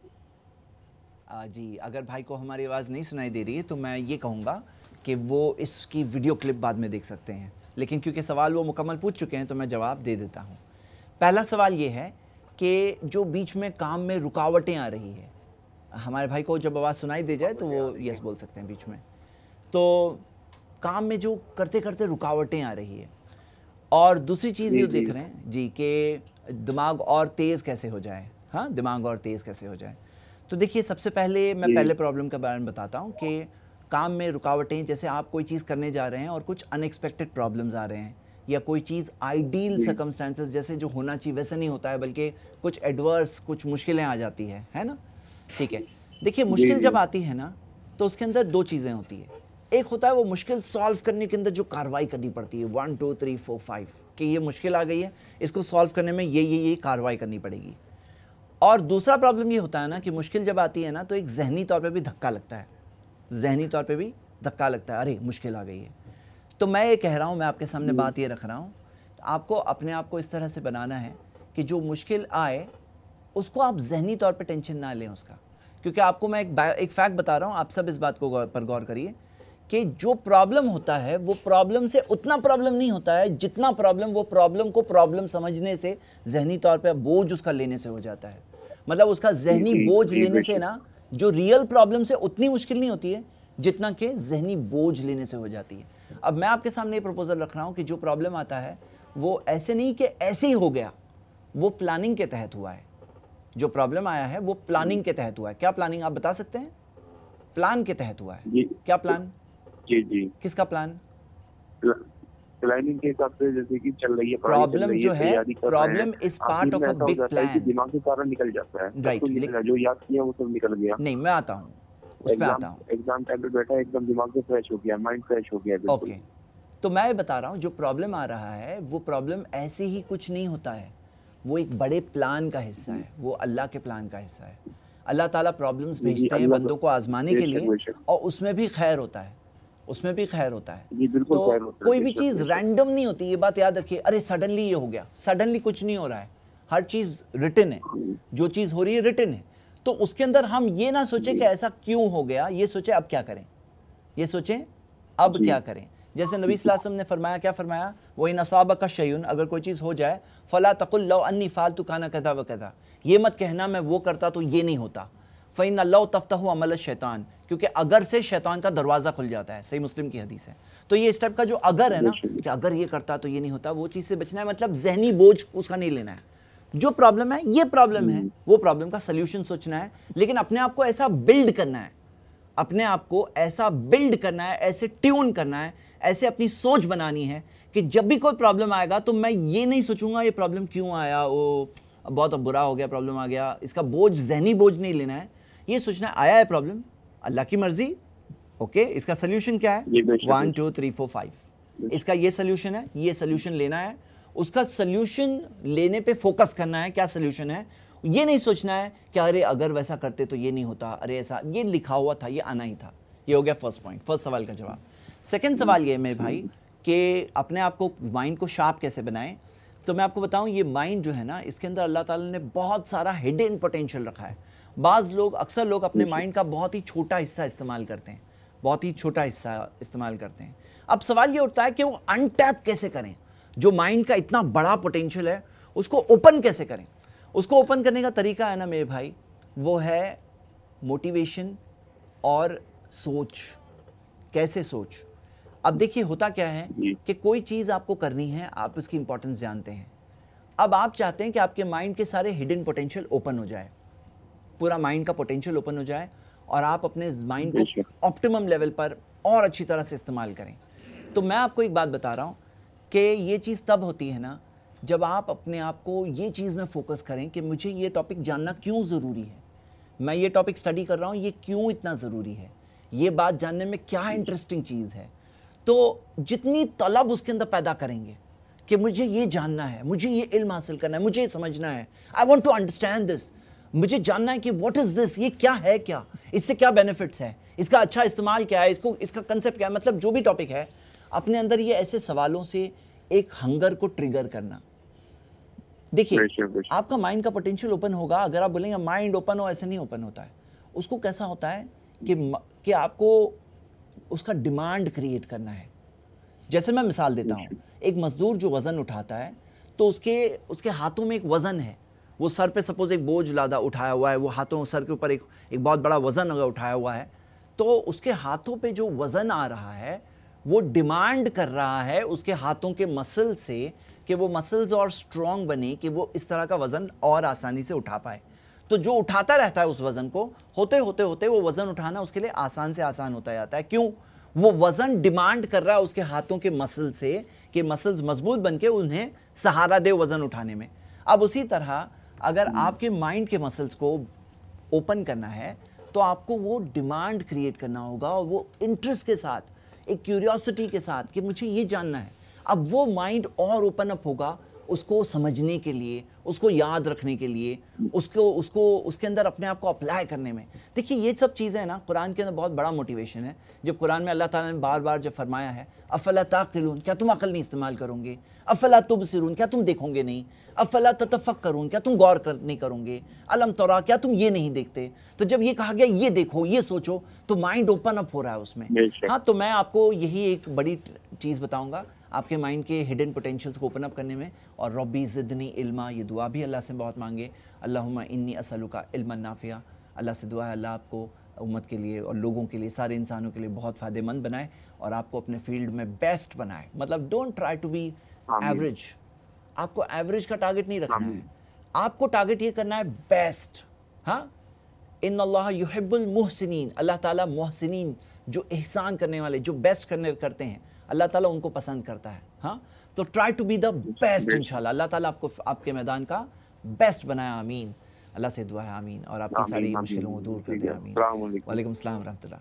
आ, जी अगर भाई को हमारी आवाज़ नहीं सुनाई दे रही है तो मैं ये कहूँगा कि वो इसकी वीडियो क्लिप बाद में देख सकते हैं, लेकिन क्योंकि सवाल वो मुकम्मल पूछ चुके हैं तो मैं जवाब दे देता हूँ। पहला सवाल ये है कि जो बीच में काम में रुकावटें आ रही है, हमारे भाई को जब आवाज़ सुनाई दे जाए तो वो यस बोल सकते हैं बीच में। तो काम में जो करते करते रुकावटें आ रही है, और दूसरी चीज़ ये देख रहे हैं जी कि दिमाग और तेज़ कैसे हो जाए। हाँ, दिमाग और तेज़ कैसे हो जाए। तो देखिए सबसे पहले मैं पहले प्रॉब्लम के बारे में बताता हूँ कि काम में रुकावटें, जैसे आप कोई चीज़ करने जा रहे हैं और कुछ अनएक्सपेक्टेड प्रॉब्लम्स आ रहे हैं, या कोई चीज़ आइडियल सर्कमस्टेंसेस जैसे जो होना चाहिए वैसा नहीं होता है, बल्कि कुछ एडवर्स कुछ मुश्किलें आ जाती है, है ना। ठीक है, देखिए मुश्किल जब आती है ना तो उसके अंदर दो चीज़ें होती है। एक होता है वो मुश्किल सॉल्व करने के अंदर जो कार्रवाई करनी पड़ती है, one two three four five कि ये मुश्किल आ गई है, इसको सॉल्व करने में ये ये ये कार्रवाई करनी पड़ेगी। और दूसरा प्रॉब्लम ये होता है ना कि मुश्किल जब आती है ना तो एक जहनी तौर पे भी धक्का लगता है, जहनी तौर पे भी धक्का लगता है, अरे मुश्किल आ गई है। तो मैं ये कह रहा हूँ, मैं आपके सामने बात ये रख रहा हूँ, आपको अपने आप को इस तरह से बनाना है कि जो मुश्किल आए उसको आप जहनी तौर पे टेंशन ना लें उसका। क्योंकि आपको मैं एक एक फैक्ट बता रहा हूँ, आप सब इस बात को गौर पर गौर करिए कि जो प्रॉब्लम होता है वो प्रॉब्लम से उतना प्रॉब्लम नहीं होता है जितना प्रॉब्लम वो प्रॉब्लम को प्रॉब्लम समझने से, जहनी तौर पे बोझ उसका लेने से हो जाता है। मतलब उसका जहनी बोझ लेने से ना, जो रियल प्रॉब्लम से उतनी मुश्किल नहीं होती है जितना कि जहनी बोझ लेने से हो जाती है। अब मैं आपके सामने ये प्रपोजल रख रहा हूँ कि जो प्रॉब्लम आता है वो ऐसे नहीं कि ऐसे ही हो गया, वो प्लानिंग के तहत हुआ है। जो प्रॉब्लम आया है वो प्लानिंग के तहत हुआ है। क्या प्लानिंग, आप बता सकते हैं? प्लान के तहत हुआ है। क्या प्लान? जी जी किसका प्लान? प्लानिंग के हिसाब से जैसे कि चल रही है प्रॉब्लम जो है, problem is part of a big plan. दिमाग से सारा निकल जाता है, राइट, जो याद किया वो सब निकल गया। नहीं, मैं आता हूँ उस पे आता हूँ। एग्जाम टाइम पे बैठा एकदम दिमाग से फ्रेश हो गया, माइंड फ्रेश हो गया। ओके, तो मैं बता रहा हूँ जो प्रॉब्लम आ रहा है वो प्रॉब्लम ऐसे ही कुछ नहीं होता है, वो एक बड़े प्लान का हिस्सा है, वो अल्लाह के प्लान का हिस्सा है। अल्लाह ताला प्रॉब्लम्स भेजते हैं बंदों को आजमाने के लिए, और उसमें भी खैर होता है, उसमें भी खैर होता है। तो कोई भी चीज़ रैंडम नहीं होती, ये बात याद रखिए। अरे सडनली ये हो गया, सडनली कुछ नहीं हो रहा है, हर चीज़ रिटन है, जो चीज़ हो रही है रिटन है। तो उसके अंदर हम ये ना सोचें कि ऐसा क्यों हो गया, ये सोचें अब क्या करें, ये सोचें अब क्या करें। जैसे नबी सल्लल्लाहु अलैहि वसल्लम ने फरमाया, क्या फरमाया, वही नसाबा का शयून, अगर कोई चीज़ हो जाए, फ़ला तकुल लौ अन्नी फालतू काना कदा व कदा, ये मत कहना मैं वो करता तो ये नहीं होता। फ़इन लौ तफ्तहु अमल शैतान, क्योंकि अगर से शैतान का दरवाज़ा खुल जाता है, सही मुस्लिम की हदीस है। तो ये इस टाइप का जो अगर है ना कि अगर ये करता तो ये नहीं होता, वो चीज़ से बचना है। मतलब जहनी बोझ उसका नहीं लेना है, जो प्रॉब्लम है ये प्रॉब्लम है, वो प्रॉब्लम का सोल्यूशन सोचना है, लेकिन अपने आप को ऐसा बिल्ड करना है, अपने आप को ऐसा बिल्ड करना है, ऐसे ट्यून करना है, ऐसे अपनी सोच बनानी है कि जब भी कोई प्रॉब्लम आएगा तो मैं ये नहीं सोचूंगा ये प्रॉब्लम क्यों आया, वो बहुत बुरा हो गया, प्रॉब्लम आ गया, इसका बोझ, जहनी बोझ नहीं लेना है, ये सोचना है आया है प्रॉब्लम, अल्लाह की मर्जी, ओके, इसका सोल्यूशन क्या है, one two three four five, इसका ये सोल्यूशन है, ये सोल्यूशन लेना है, उसका सोल्यूशन लेने पे फोकस करना है, क्या सोल्यूशन है, ये नहीं सोचना है कि अरे अगर वैसा करते तो ये नहीं होता, अरे ऐसा ये लिखा हुआ था, ये आना ही था। ये हो गया फर्स्ट पॉइंट, फर्स्ट सवाल का जवाब। सेकंड सवाल ये है मेरे भाई कि अपने आप को, माइंड को शार्प कैसे बनाएं। तो मैं आपको बताऊं, ये माइंड जो है ना, इसके अंदर अल्लाह ताला ने बहुत सारा हिडन पोटेंशियल रखा है। बाज़ लोग, अक्सर लोग अपने माइंड का बहुत ही छोटा हिस्सा इस्तेमाल करते हैं, बहुत ही छोटा हिस्सा इस्तेमाल करते हैं। अब सवाल ये उठता है कि वो अनटैप कैसे करें, जो माइंड का इतना बड़ा पोटेंशियल है उसको ओपन कैसे करें। उसको ओपन करने का तरीका है ना मेरे भाई, वो है मोटिवेशन और सोच। कैसे सोच? अब देखिए होता क्या है कि कोई चीज़ आपको करनी है, आप उसकी इंपॉर्टेंस जानते हैं, अब आप चाहते हैं कि आपके माइंड के सारे हिडन पोटेंशियल ओपन हो जाए, पूरा माइंड का पोटेंशियल ओपन हो जाए और आप अपने माइंड को ऑप्टिमम लेवल पर और अच्छी तरह से इस्तेमाल करें। तो मैं आपको एक बात बता रहा हूँ कि ये चीज़ तब होती है ना जब आप अपने आप को ये चीज़ में फोकस करें कि मुझे ये टॉपिक जानना क्यों ज़रूरी है, मैं ये टॉपिक स्टडी कर रहा हूँ, ये क्यों इतना ज़रूरी है, ये बात जानने में क्या इंटरेस्टिंग चीज़ है। तो जितनी तलब उसके अंदर पैदा करेंगे कि मुझे ये जानना है, मुझे ये इल्म हासिल करना है, मुझे ये समझना है, I want to understand this, मुझे जानना है कि व्हाट इज़ दिस, ये क्या है, क्या इससे क्या बेनिफिट्स है, इसका अच्छा इस्तेमाल क्या है, इसको इसका कंसेप्ट क्या है, मतलब जो भी टॉपिक है अपने अंदर ये ऐसे सवालों से एक हंगर को ट्रिगर करना। देखिए आपका माइंड का पोटेंशियल ओपन होगा, अगर आप बोलेंगे माइंड ओपन हो, ऐसे नहीं ओपन होता है। उसको कैसा होता है कि कि आपको उसका डिमांड क्रिएट करना है। जैसे मैं मिसाल देता हूँ, एक मजदूर जो वज़न उठाता है तो उसके उसके हाथों में एक वज़न है, वो सर पे सपोज एक बोझ लादा उठाया हुआ है, वो हाथों सर के ऊपर एक एक बहुत बड़ा वज़न अगर उठाया हुआ है, तो उसके हाथों पे जो वज़न आ रहा है वो डिमांड कर रहा है उसके हाथों के मसल से कि वो मसल्स और स्ट्रॉन्ग बने कि वो इस तरह का वज़न और आसानी से उठा पाए। तो जो उठाता रहता है उस वज़न को, होते होते होते वो वज़न उठाना उसके लिए आसान से आसान होता जाता है। क्यों? वो वज़न डिमांड कर रहा है उसके हाथों के मसल से कि मसल्स मजबूत बन के उन्हें सहारा दे वज़न उठाने में। अब उसी तरह अगर आपके माइंड के मसल्स को ओपन करना है तो आपको वो डिमांड क्रिएट करना होगा, और वो इंटरेस्ट के साथ, एक क्यूरियोसिटी के साथ कि मुझे ये जानना है। अब वो माइंड और ओपन अप होगा उसको समझने के लिए, उसको याद रखने के लिए, उसको उसको उसके अंदर अपने आप को अप्लाई करने में। देखिए ये सब चीज़ें ना कुरान के अंदर बहुत बड़ा मोटिवेशन है। जब कुरान में अल्लाह ताला ने बार बार जब फरमाया है अफला ताक़िलून, क्या तुम अकल नहीं इस्तेमाल करोगे, अफला तुबसिरून, क्या तुम देखोगे नहीं, अफला ततफ़क्करून, क्या तुम गौर कर नहीं करोगे, अलम तरा, क्या तुम ये नहीं देखते। तो जब ये कहा गया ये देखो, ये सोचो, तो माइंड ओपन अप हो रहा है उसमें। हाँ, तो मैं आपको यही एक बड़ी चीज़ बताऊँगा आपके माइंड के हिडन पोटेंशियल्स को ओपन अप करने में। और रब्बी ज़िदनी इल्मा, ये दुआ भी अल्लाह से बहुत मांगे, अल्लाहुम्मा इन्नी असअलुका इल्मन नाफ़िया। अल्लाह से दुआ है अल्लाह आपको उम्मत के लिए और लोगों के लिए, सारे इंसानों के लिए बहुत फ़ायदेमंद बनाए और आपको अपने फील्ड में बेस्ट बनाए। मतलब don't try to be average, आपको एवरेज का टारगेट नहीं रखना है, आपको टारगेट ये करना है बेस्ट। हाँ, इन्नल्लाह युहिब्बुल मुहसिनीन, अल्लाह ताला मुहसिनीन, जो एहसान करने वाले, जो बेस्ट करने करते हैं, अल्लाह ताला उनको पसंद करता है। हाँ, तो try to be the best इंशाल्लाह। अल्लाह ताला आपको आपके मैदान का बेस्ट बनाया, आमीन। अल्लाह से दुआ है, आमीन, और आपकी सारी मुश्किलों को दूर कर दे, आमीन। वालेकुम अस्सलाम रहमतुल्लाह।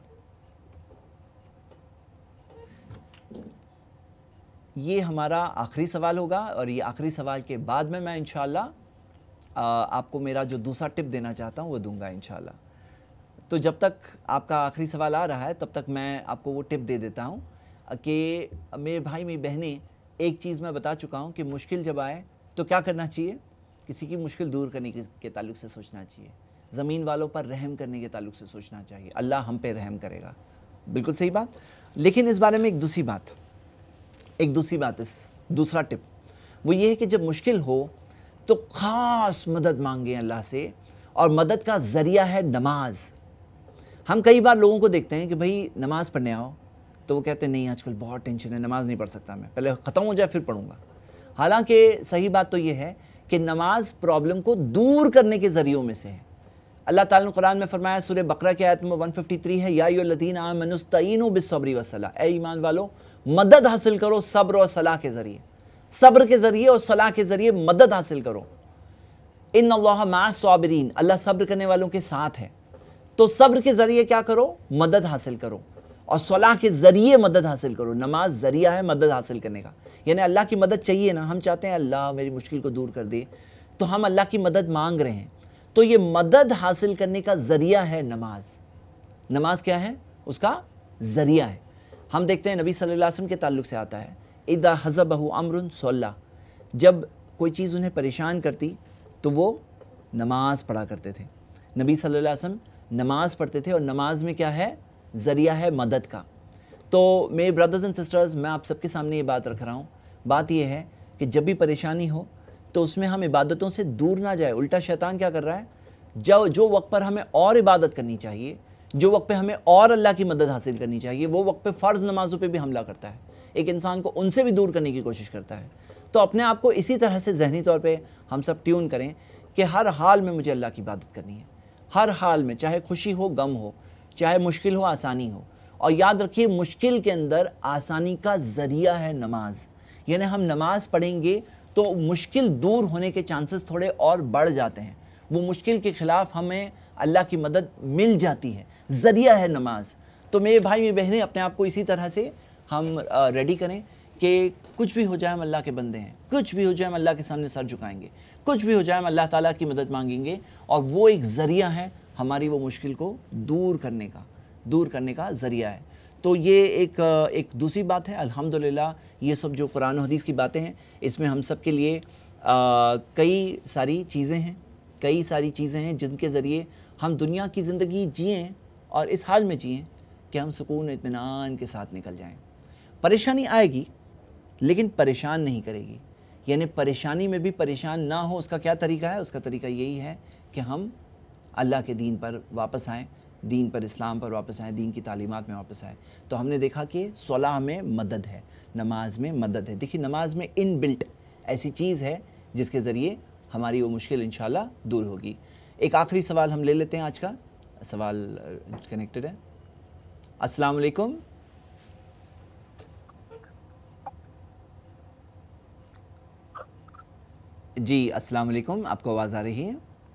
ये हमारा आखिरी सवाल होगा और ये आखिरी सवाल के बाद में मैं इंशाल्लाह आपको मेरा जो दूसरा टिप देना चाहता हूँ वो दूंगा इंशाल्लाह। तो जब तक आपका आखिरी सवाल आ रहा है तब तक मैं आपको वो टिप दे देता हूँ कि मेरे भाई मेरी बहनें, एक चीज़ मैं बता चुका हूँ कि मुश्किल जब आए तो क्या करना चाहिए, किसी की मुश्किल दूर करने के, के ताल्लुक से सोचना चाहिए, ज़मीन वालों पर रहम करने के ताल्लुक से सोचना चाहिए, अल्लाह हम पे रहम करेगा। बिल्कुल सही बात। लेकिन इस बारे में एक दूसरी बात एक दूसरी बात इस दूसरा टिप वो ये है कि जब मुश्किल हो तो ख़ास मदद मांगें अल्लाह से, और मदद का ज़रिया है नमाज। हम कई बार लोगों को देखते हैं कि भाई नमाज पढ़ने आओ, तो वो कहते हैं नहीं आजकल बहुत टेंशन है, नमाज नहीं पढ़ सकता मैं, पहले ख़त्म हो जाए फिर पढ़ूंगा। हालांकि सही बात तो ये है कि नमाज प्रॉब्लम को दूर करने के ज़रियों में से है। अल्लाह ताला ने कुरान में फरमाया, सूरह बकरा की आयत नंबर एक सौ तिरेपन है, या अय्युहल्लज़ीना आमनू इस्तईनू बिस्सब्रि वस्सलाह, ए ईमान वालो मदद हासिल करो सब्र और सलाह के ज़रिए, सब्र के ज़रिए और सलाह के ज़रिए मदद हासिल करो। इन्नल्लाह मअस साबिरीन, अल्लाह सब्र करने वालों के साथ है। तो सब्र के ज़रिए क्या करो, मदद हासिल करो, और सलाह के ज़रिए मदद हासिल करो। नमाज ज़रिया है मदद हासिल करने का, यानी अल्लाह की मदद चाहिए ना, हम चाहते हैं अल्लाह मेरी मुश्किल को दूर कर दे, तो हम अल्लाह की मदद मांग रहे हैं, तो ये मदद हासिल करने का ज़रिया है नमाज। नमाज क्या है, उसका ज़रिया है। हम देखते हैं नबी सल्लल्लाहु अलैहि वसल्लम के ताल्लुक़ से आता है, इदा हज़बहु अम्रुन सल्ला, जब कोई चीज़ उन्हें परेशान करती तो वो नमाज पढ़ा करते थे। नबी सल्लल्लाहु अलैहि वसल्लम नमाज पढ़ते थे, और नमाज में क्या है, ज़रिया है मदद का। तो मेरे ब्रदर्स एंड सिस्टर्स, मैं आप सबके सामने ये बात रख रहा हूँ। बात ये है कि जब भी परेशानी हो तो उसमें हम इबादतों से दूर ना जाए। उल्टा शैतान क्या कर रहा है, जो जो वक्त पर हमें और इबादत करनी चाहिए, जो वक्त पे हमें और अल्लाह की मदद हासिल करनी चाहिए, वो वक्त पे फ़र्ज़ नमाज़ों पे भी हमला करता है, एक इंसान को उनसे भी दूर करने की कोशिश करता है। तो अपने आप को इसी तरह से ज़हनी तौर पे हम सब ट्यून करें कि हर हाल में मुझे अल्लाह की इबादत करनी है, हर हाल में, चाहे खुशी हो गम हो, चाहे मुश्किल हो आसानी हो। और याद रखिए, मुश्किल के अंदर आसानी का ज़रिया है नमाज, यानी हम नमाज पढ़ेंगे तो मुश्किल दूर होने के चांसेस थोड़े और बढ़ जाते हैं। वो मुश्किल के ख़िलाफ़ हमें अल्लाह की मदद मिल जाती है, ज़रिया है नमाज। तो मेरे भाई मेरी बहनें, अपने आप को इसी तरह से हम रेडी करें कि कुछ भी हो जाए हम अल्लाह के बंदे हैं, कुछ भी हो जाए हम अल्लाह के सामने सर झुकाएंगे, कुछ भी हो जाए हम अल्लाह ताला की मदद मांगेंगे, और वो एक ज़रिया है हमारी वो मुश्किल को दूर करने का, दूर करने का ज़रिया है। तो ये एक एक दूसरी बात है। अल्हम्दुलिल्लाह ये सब जो कुरान और हदीस की बातें हैं, इसमें हम सब के लिए आ, कई सारी चीज़ें हैं, कई सारी चीज़ें हैं जिनके ज़रिए हम दुनिया की ज़िंदगी जिएँ, और इस हाल में जिएँ कि हम सुकून इत्मीनान के साथ निकल जाएं। परेशानी आएगी लेकिन परेशान नहीं करेगी, यानी परेशानी में भी परेशान ना हो। उसका क्या तरीका है, उसका तरीका यही है कि हम अल्लाह के दीन पर वापस आएँ, दीन पर, इस्लाम पर वापस आएँ, दीन की तालीमात में वापस आएँ। तो हमने देखा कि सलाह में मदद है, नमाज में मदद है। देखिए, नमाज में इन बिल्ट ऐसी चीज़ है जिसके ज़रिए हमारी वो मुश्किल इंशाल्लाह दूर होगी। एक आखिरी सवाल हम ले लेते हैं, आज का सवाल कनेक्टेड है। अस्सलाम वालेकुम। जी अस्सलाम वालेकुम, आपको आवाज़ आ रही है?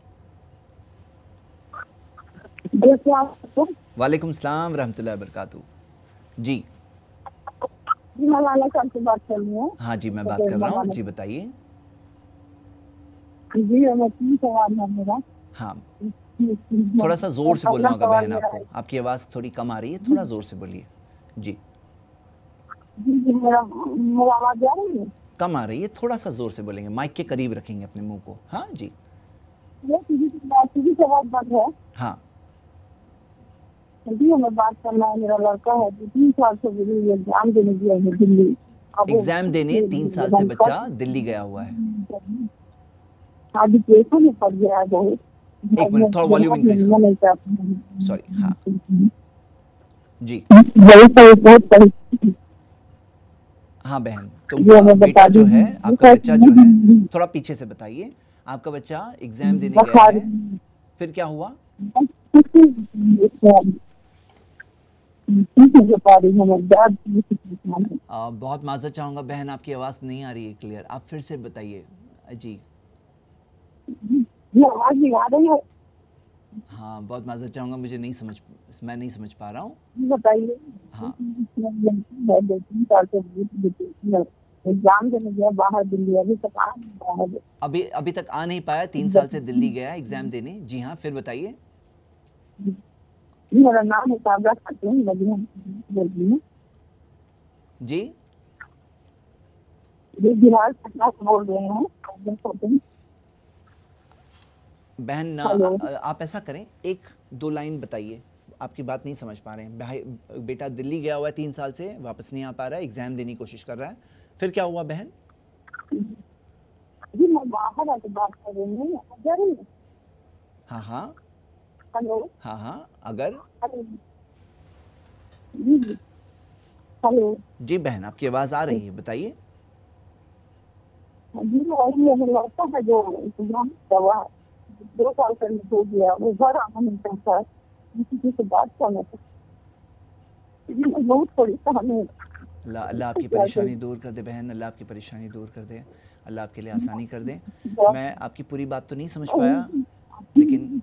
वालेकुम सलाम रहमतुल्लाहि व बरकातहू। जी जी, मैं लाला खान से बात कर रही हूँ। हाँ जी, मैं बात कर रहा हूँ। जी बताइए। जी, मैं तीन सवाल है मेरा। हाँ, थोड़ा सा जोर से बोलना होगा बहन आपको, आपकी आवाज़ थोड़ी कम आ रही है, थोड़ा जोर से बोलिए। जी जी जी, मेरा मेरा आवाज़ आ रही है? कम आ रही है, थोड़ा सा जोर से बोलेंगे, माइक के करीब रखेंगे अपने मुंह को। हाँ जी। ये सीधी सीधी से बात बंद है। हाँ जी, हमें बात करना है। मेरा लड़का है जो तीन साल से एग्जाम देने गया है दिल्ली। एग्जाम देने तीन साल से बच्चा दिल्ली गया हुआ है। अभी कैसे में पड़ गया है बहुत। एक मिनट, थोड़ा वॉल्यूम इंक्रीज करो। सॉरी। हाँ जी। हाँ बहन, तो बेटा जो है, आपका बच्चा जो है, थोड़ा पीछे से बताइए। आपका बच्चा एग्जाम देने गया है, फिर क्या हुआ? आ, बहुत माजरत चाहूँगा बहन, आपकी आवाज़ नहीं आ रही है क्लियर, आप फिर से बताइए। जी आवाज़ नहीं आ रही है। हाँ, बहुत माजरत चाहूँगा, मुझे नहीं समझ, मैं नहीं समझ पा रहा हूँ। बताइए। हाँ, एग्जाम देने गया बाहर दिल्ली, अभी तक आ नहीं पाया। अभी अभी तक आ नहीं पाया, तीन साल से दिल्ली गया एग्जाम देने। जी हाँ, फिर बताइए। मेरा नाम है साबरा खातून, बोल जी बिहार पटना से बोल रहे हैं। बहन आप ऐसा करें, एक दो लाइन बताइए, आपकी बात नहीं समझ पा रहे हैं। भाई बेटा दिल्ली गया हुआ है, तीन साल से वापस नहीं आ पा रहा है, एग्जाम देने की कोशिश कर रहा है, फिर क्या हुआ बहन? जी मैं बाहर आके बात कर रही हूँ। हाँ हाँ हेलो। हाँ हाँ अगर जी जी हेलो। जी बहन, आपकी आवाज़ आ रही है, बताइए। जी वही मेरे लड़का है जो इंतजाम दवा दो साल पहले हो गया, वो घर आना नहीं चाहता है, किसी से बात करना चाहता है, बहुत परेशान है। अल्लाह अल्लाह आपकी परेशानी दूर कर दे बहन, अल्लाह आपकी परेशानी दूर कर दे, अल्लाह आपके लिए आसानी कर दे। मैं आपकी पूरी बात तो नहीं समझ पाया, लेकिन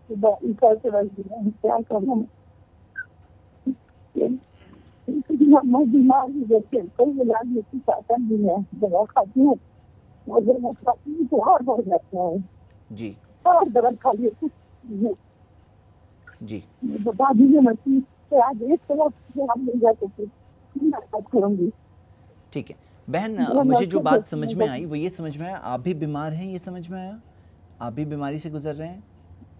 मैं बीमार हूँ, जैसे कोई इलाज लेती साधन भी है, दवा खाती हूँ और खाती हूँ तो और बढ़ जाता है जी, और दवा खा लिए कुछ जी बता दीजिए मशीन से आज एक तरफ हम मिल जाते थे करूँगी। ठीक है बहन, मुझे जो बात समझ में आई वो ये समझ में आया, आप भी बीमार हैं, ये समझ में आया, आप भी बीमारी से गुजर रहे हैं।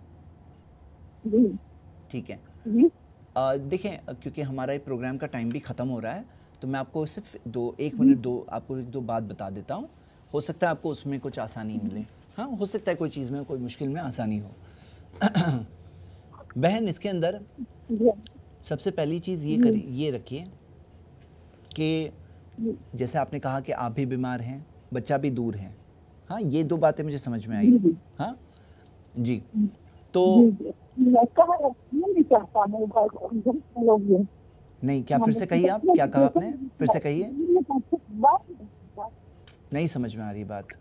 ठीक है, देखें क्योंकि हमारा ये प्रोग्राम का टाइम भी ख़त्म हो रहा है, तो मैं आपको सिर्फ दो एक मिनट दो आपको एक दो बात बता देता हूँ, हो सकता है आपको उसमें कुछ आसानी मिले। हाँ, हो सकता है कोई चीज़ में कोई मुश्किल में आसानी हो। बहन, इसके अंदर सबसे पहली चीज़ ये करिए, ये रखिए कि जैसे आपने कहा कि आप भी बीमार हैं, बच्चा भी दूर है। हाँ, ये दो बातें मुझे समझ में आई। हाँ जी, तो नहीं, क्या फिर से कहिए, आप क्या कहा आपने, फिर से कहिए, नहीं समझ में आ रही बात।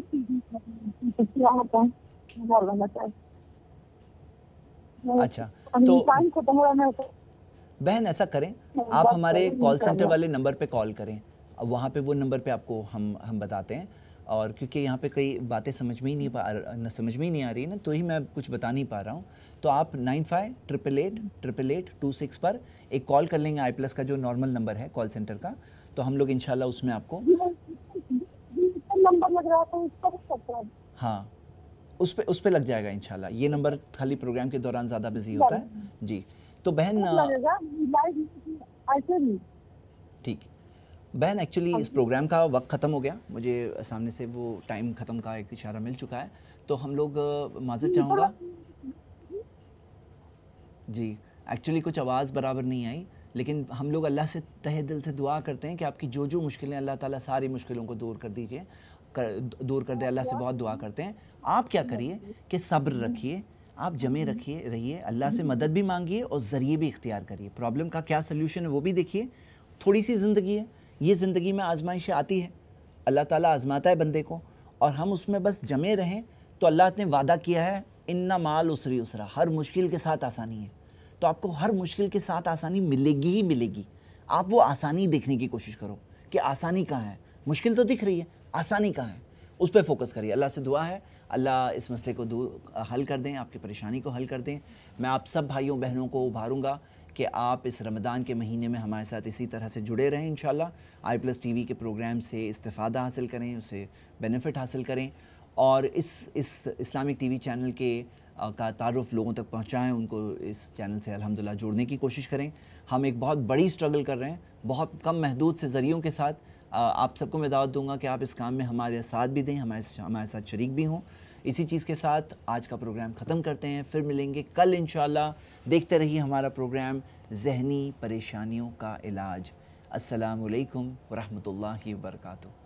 अच्छा, तो बहन ऐसा करें, आप हमारे कॉल सेंटर वाले नंबर पे कॉल करें, अब वहाँ पे वो नंबर पे आपको हम हम बताते हैं, और क्योंकि यहाँ पे कई बातें समझ में ही नहीं पा न समझ में ही नहीं आ रही ना, तो ही मैं कुछ बता नहीं पा रहा हूँ। तो आप nine five triple eight triple eight two six पर एक कॉल कर लेंगे, आई प्लस का जो नॉर्मल नंबर है कॉल सेंटर का, तो हम लोग इंशाल्लाह उसमें आपको नंबर लग रहा था उस पर, हाँ उस पे उस पे लग जाएगा इंशाल्लाह। ये नंबर खाली प्रोग्राम के दौरान ज़्यादा बिजी होता है जी। तो बहन ठीक बहन, एक्चुअली इस प्रोग्राम का वक्त ख़त्म हो गया, मुझे सामने से वो टाइम ख़त्म का एक इशारा मिल चुका है, तो हम लोग माज़रत चाहूँगा जी, एक्चुअली कुछ आवाज़ बराबर नहीं आई, लेकिन हम लोग अल्लाह से तहे दिल से दुआ करते हैं कि आपकी जो जो मुश्किलें, अल्लाह ताला सारी मुश्किलों को दूर कर दीजिए, कर दूर कर दे, अल्लाह से बहुत दुआ करते हैं। आप क्या करिए कि सब्र रखिए, आप जमे रखिए रहिए, अल्लाह से मदद भी मांगिए और ज़रिए भी इख्तियार करिए, प्रॉब्लम का क्या सल्यूशन है वो भी देखिए। थोड़ी सी ज़िंदगी है, ये ज़िंदगी में आजमाइशें आती है, अल्लाह ताला आजमाता है बंदे को, और हम उसमें बस जमे रहें तो अल्लाह ने वादा किया है, इन्ना माल उसरी उसरा, हर मुश्किल के साथ आसानी है। तो आपको हर मुश्किल के साथ आसानी मिलेगी ही मिलेगी। आप वो आसानी देखने की कोशिश करो कि आसानी कहाँ है, मुश्किल तो दिख रही है, आसानी कहाँ है, उस पर फोकस करिए। अल्लाह से दुआ है अल्लाह इस मसले को दूर हल कर दें, आपकी परेशानी को हल कर दें। मैं आप सब भाइयों बहनों को उभारूँगा कि आप इस रमज़ान के महीने में हमारे साथ इसी तरह से जुड़े रहें इंशाल्लाह। आई प्लस टी वी के प्रोग्राम से इस्तिफ़ादा हासिल करें, उससे बेनिफिट हासिल करें, और इस इस इस्लामिक टी वी चैनल के आ, का तारुफ़ लोगों तक पहुँचाएँ, उनको इस चैनल से अल्हम्दुलिल्लाह जोड़ने की कोशिश करें। हम एक बहुत बड़ी स्ट्रगल कर रहे हैं, बहुत कम महदूद से ज़रियों के साथ। आ, आप सबको मैं दावत दूँगा कि आप इस काम में हमारे साथ भी दें, हमारे हमारे साथ शरीक भी हों। इसी चीज़ के साथ आज का प्रोग्राम ख़त्म करते हैं, फिर मिलेंगे कल इंशाल्लाह। देखते रहिए हमारा प्रोग्राम ज़हनी परेशानियों का इलाज। अस्सलामु अलैकुम व रहमतुल्लाहि व बरकातुहू।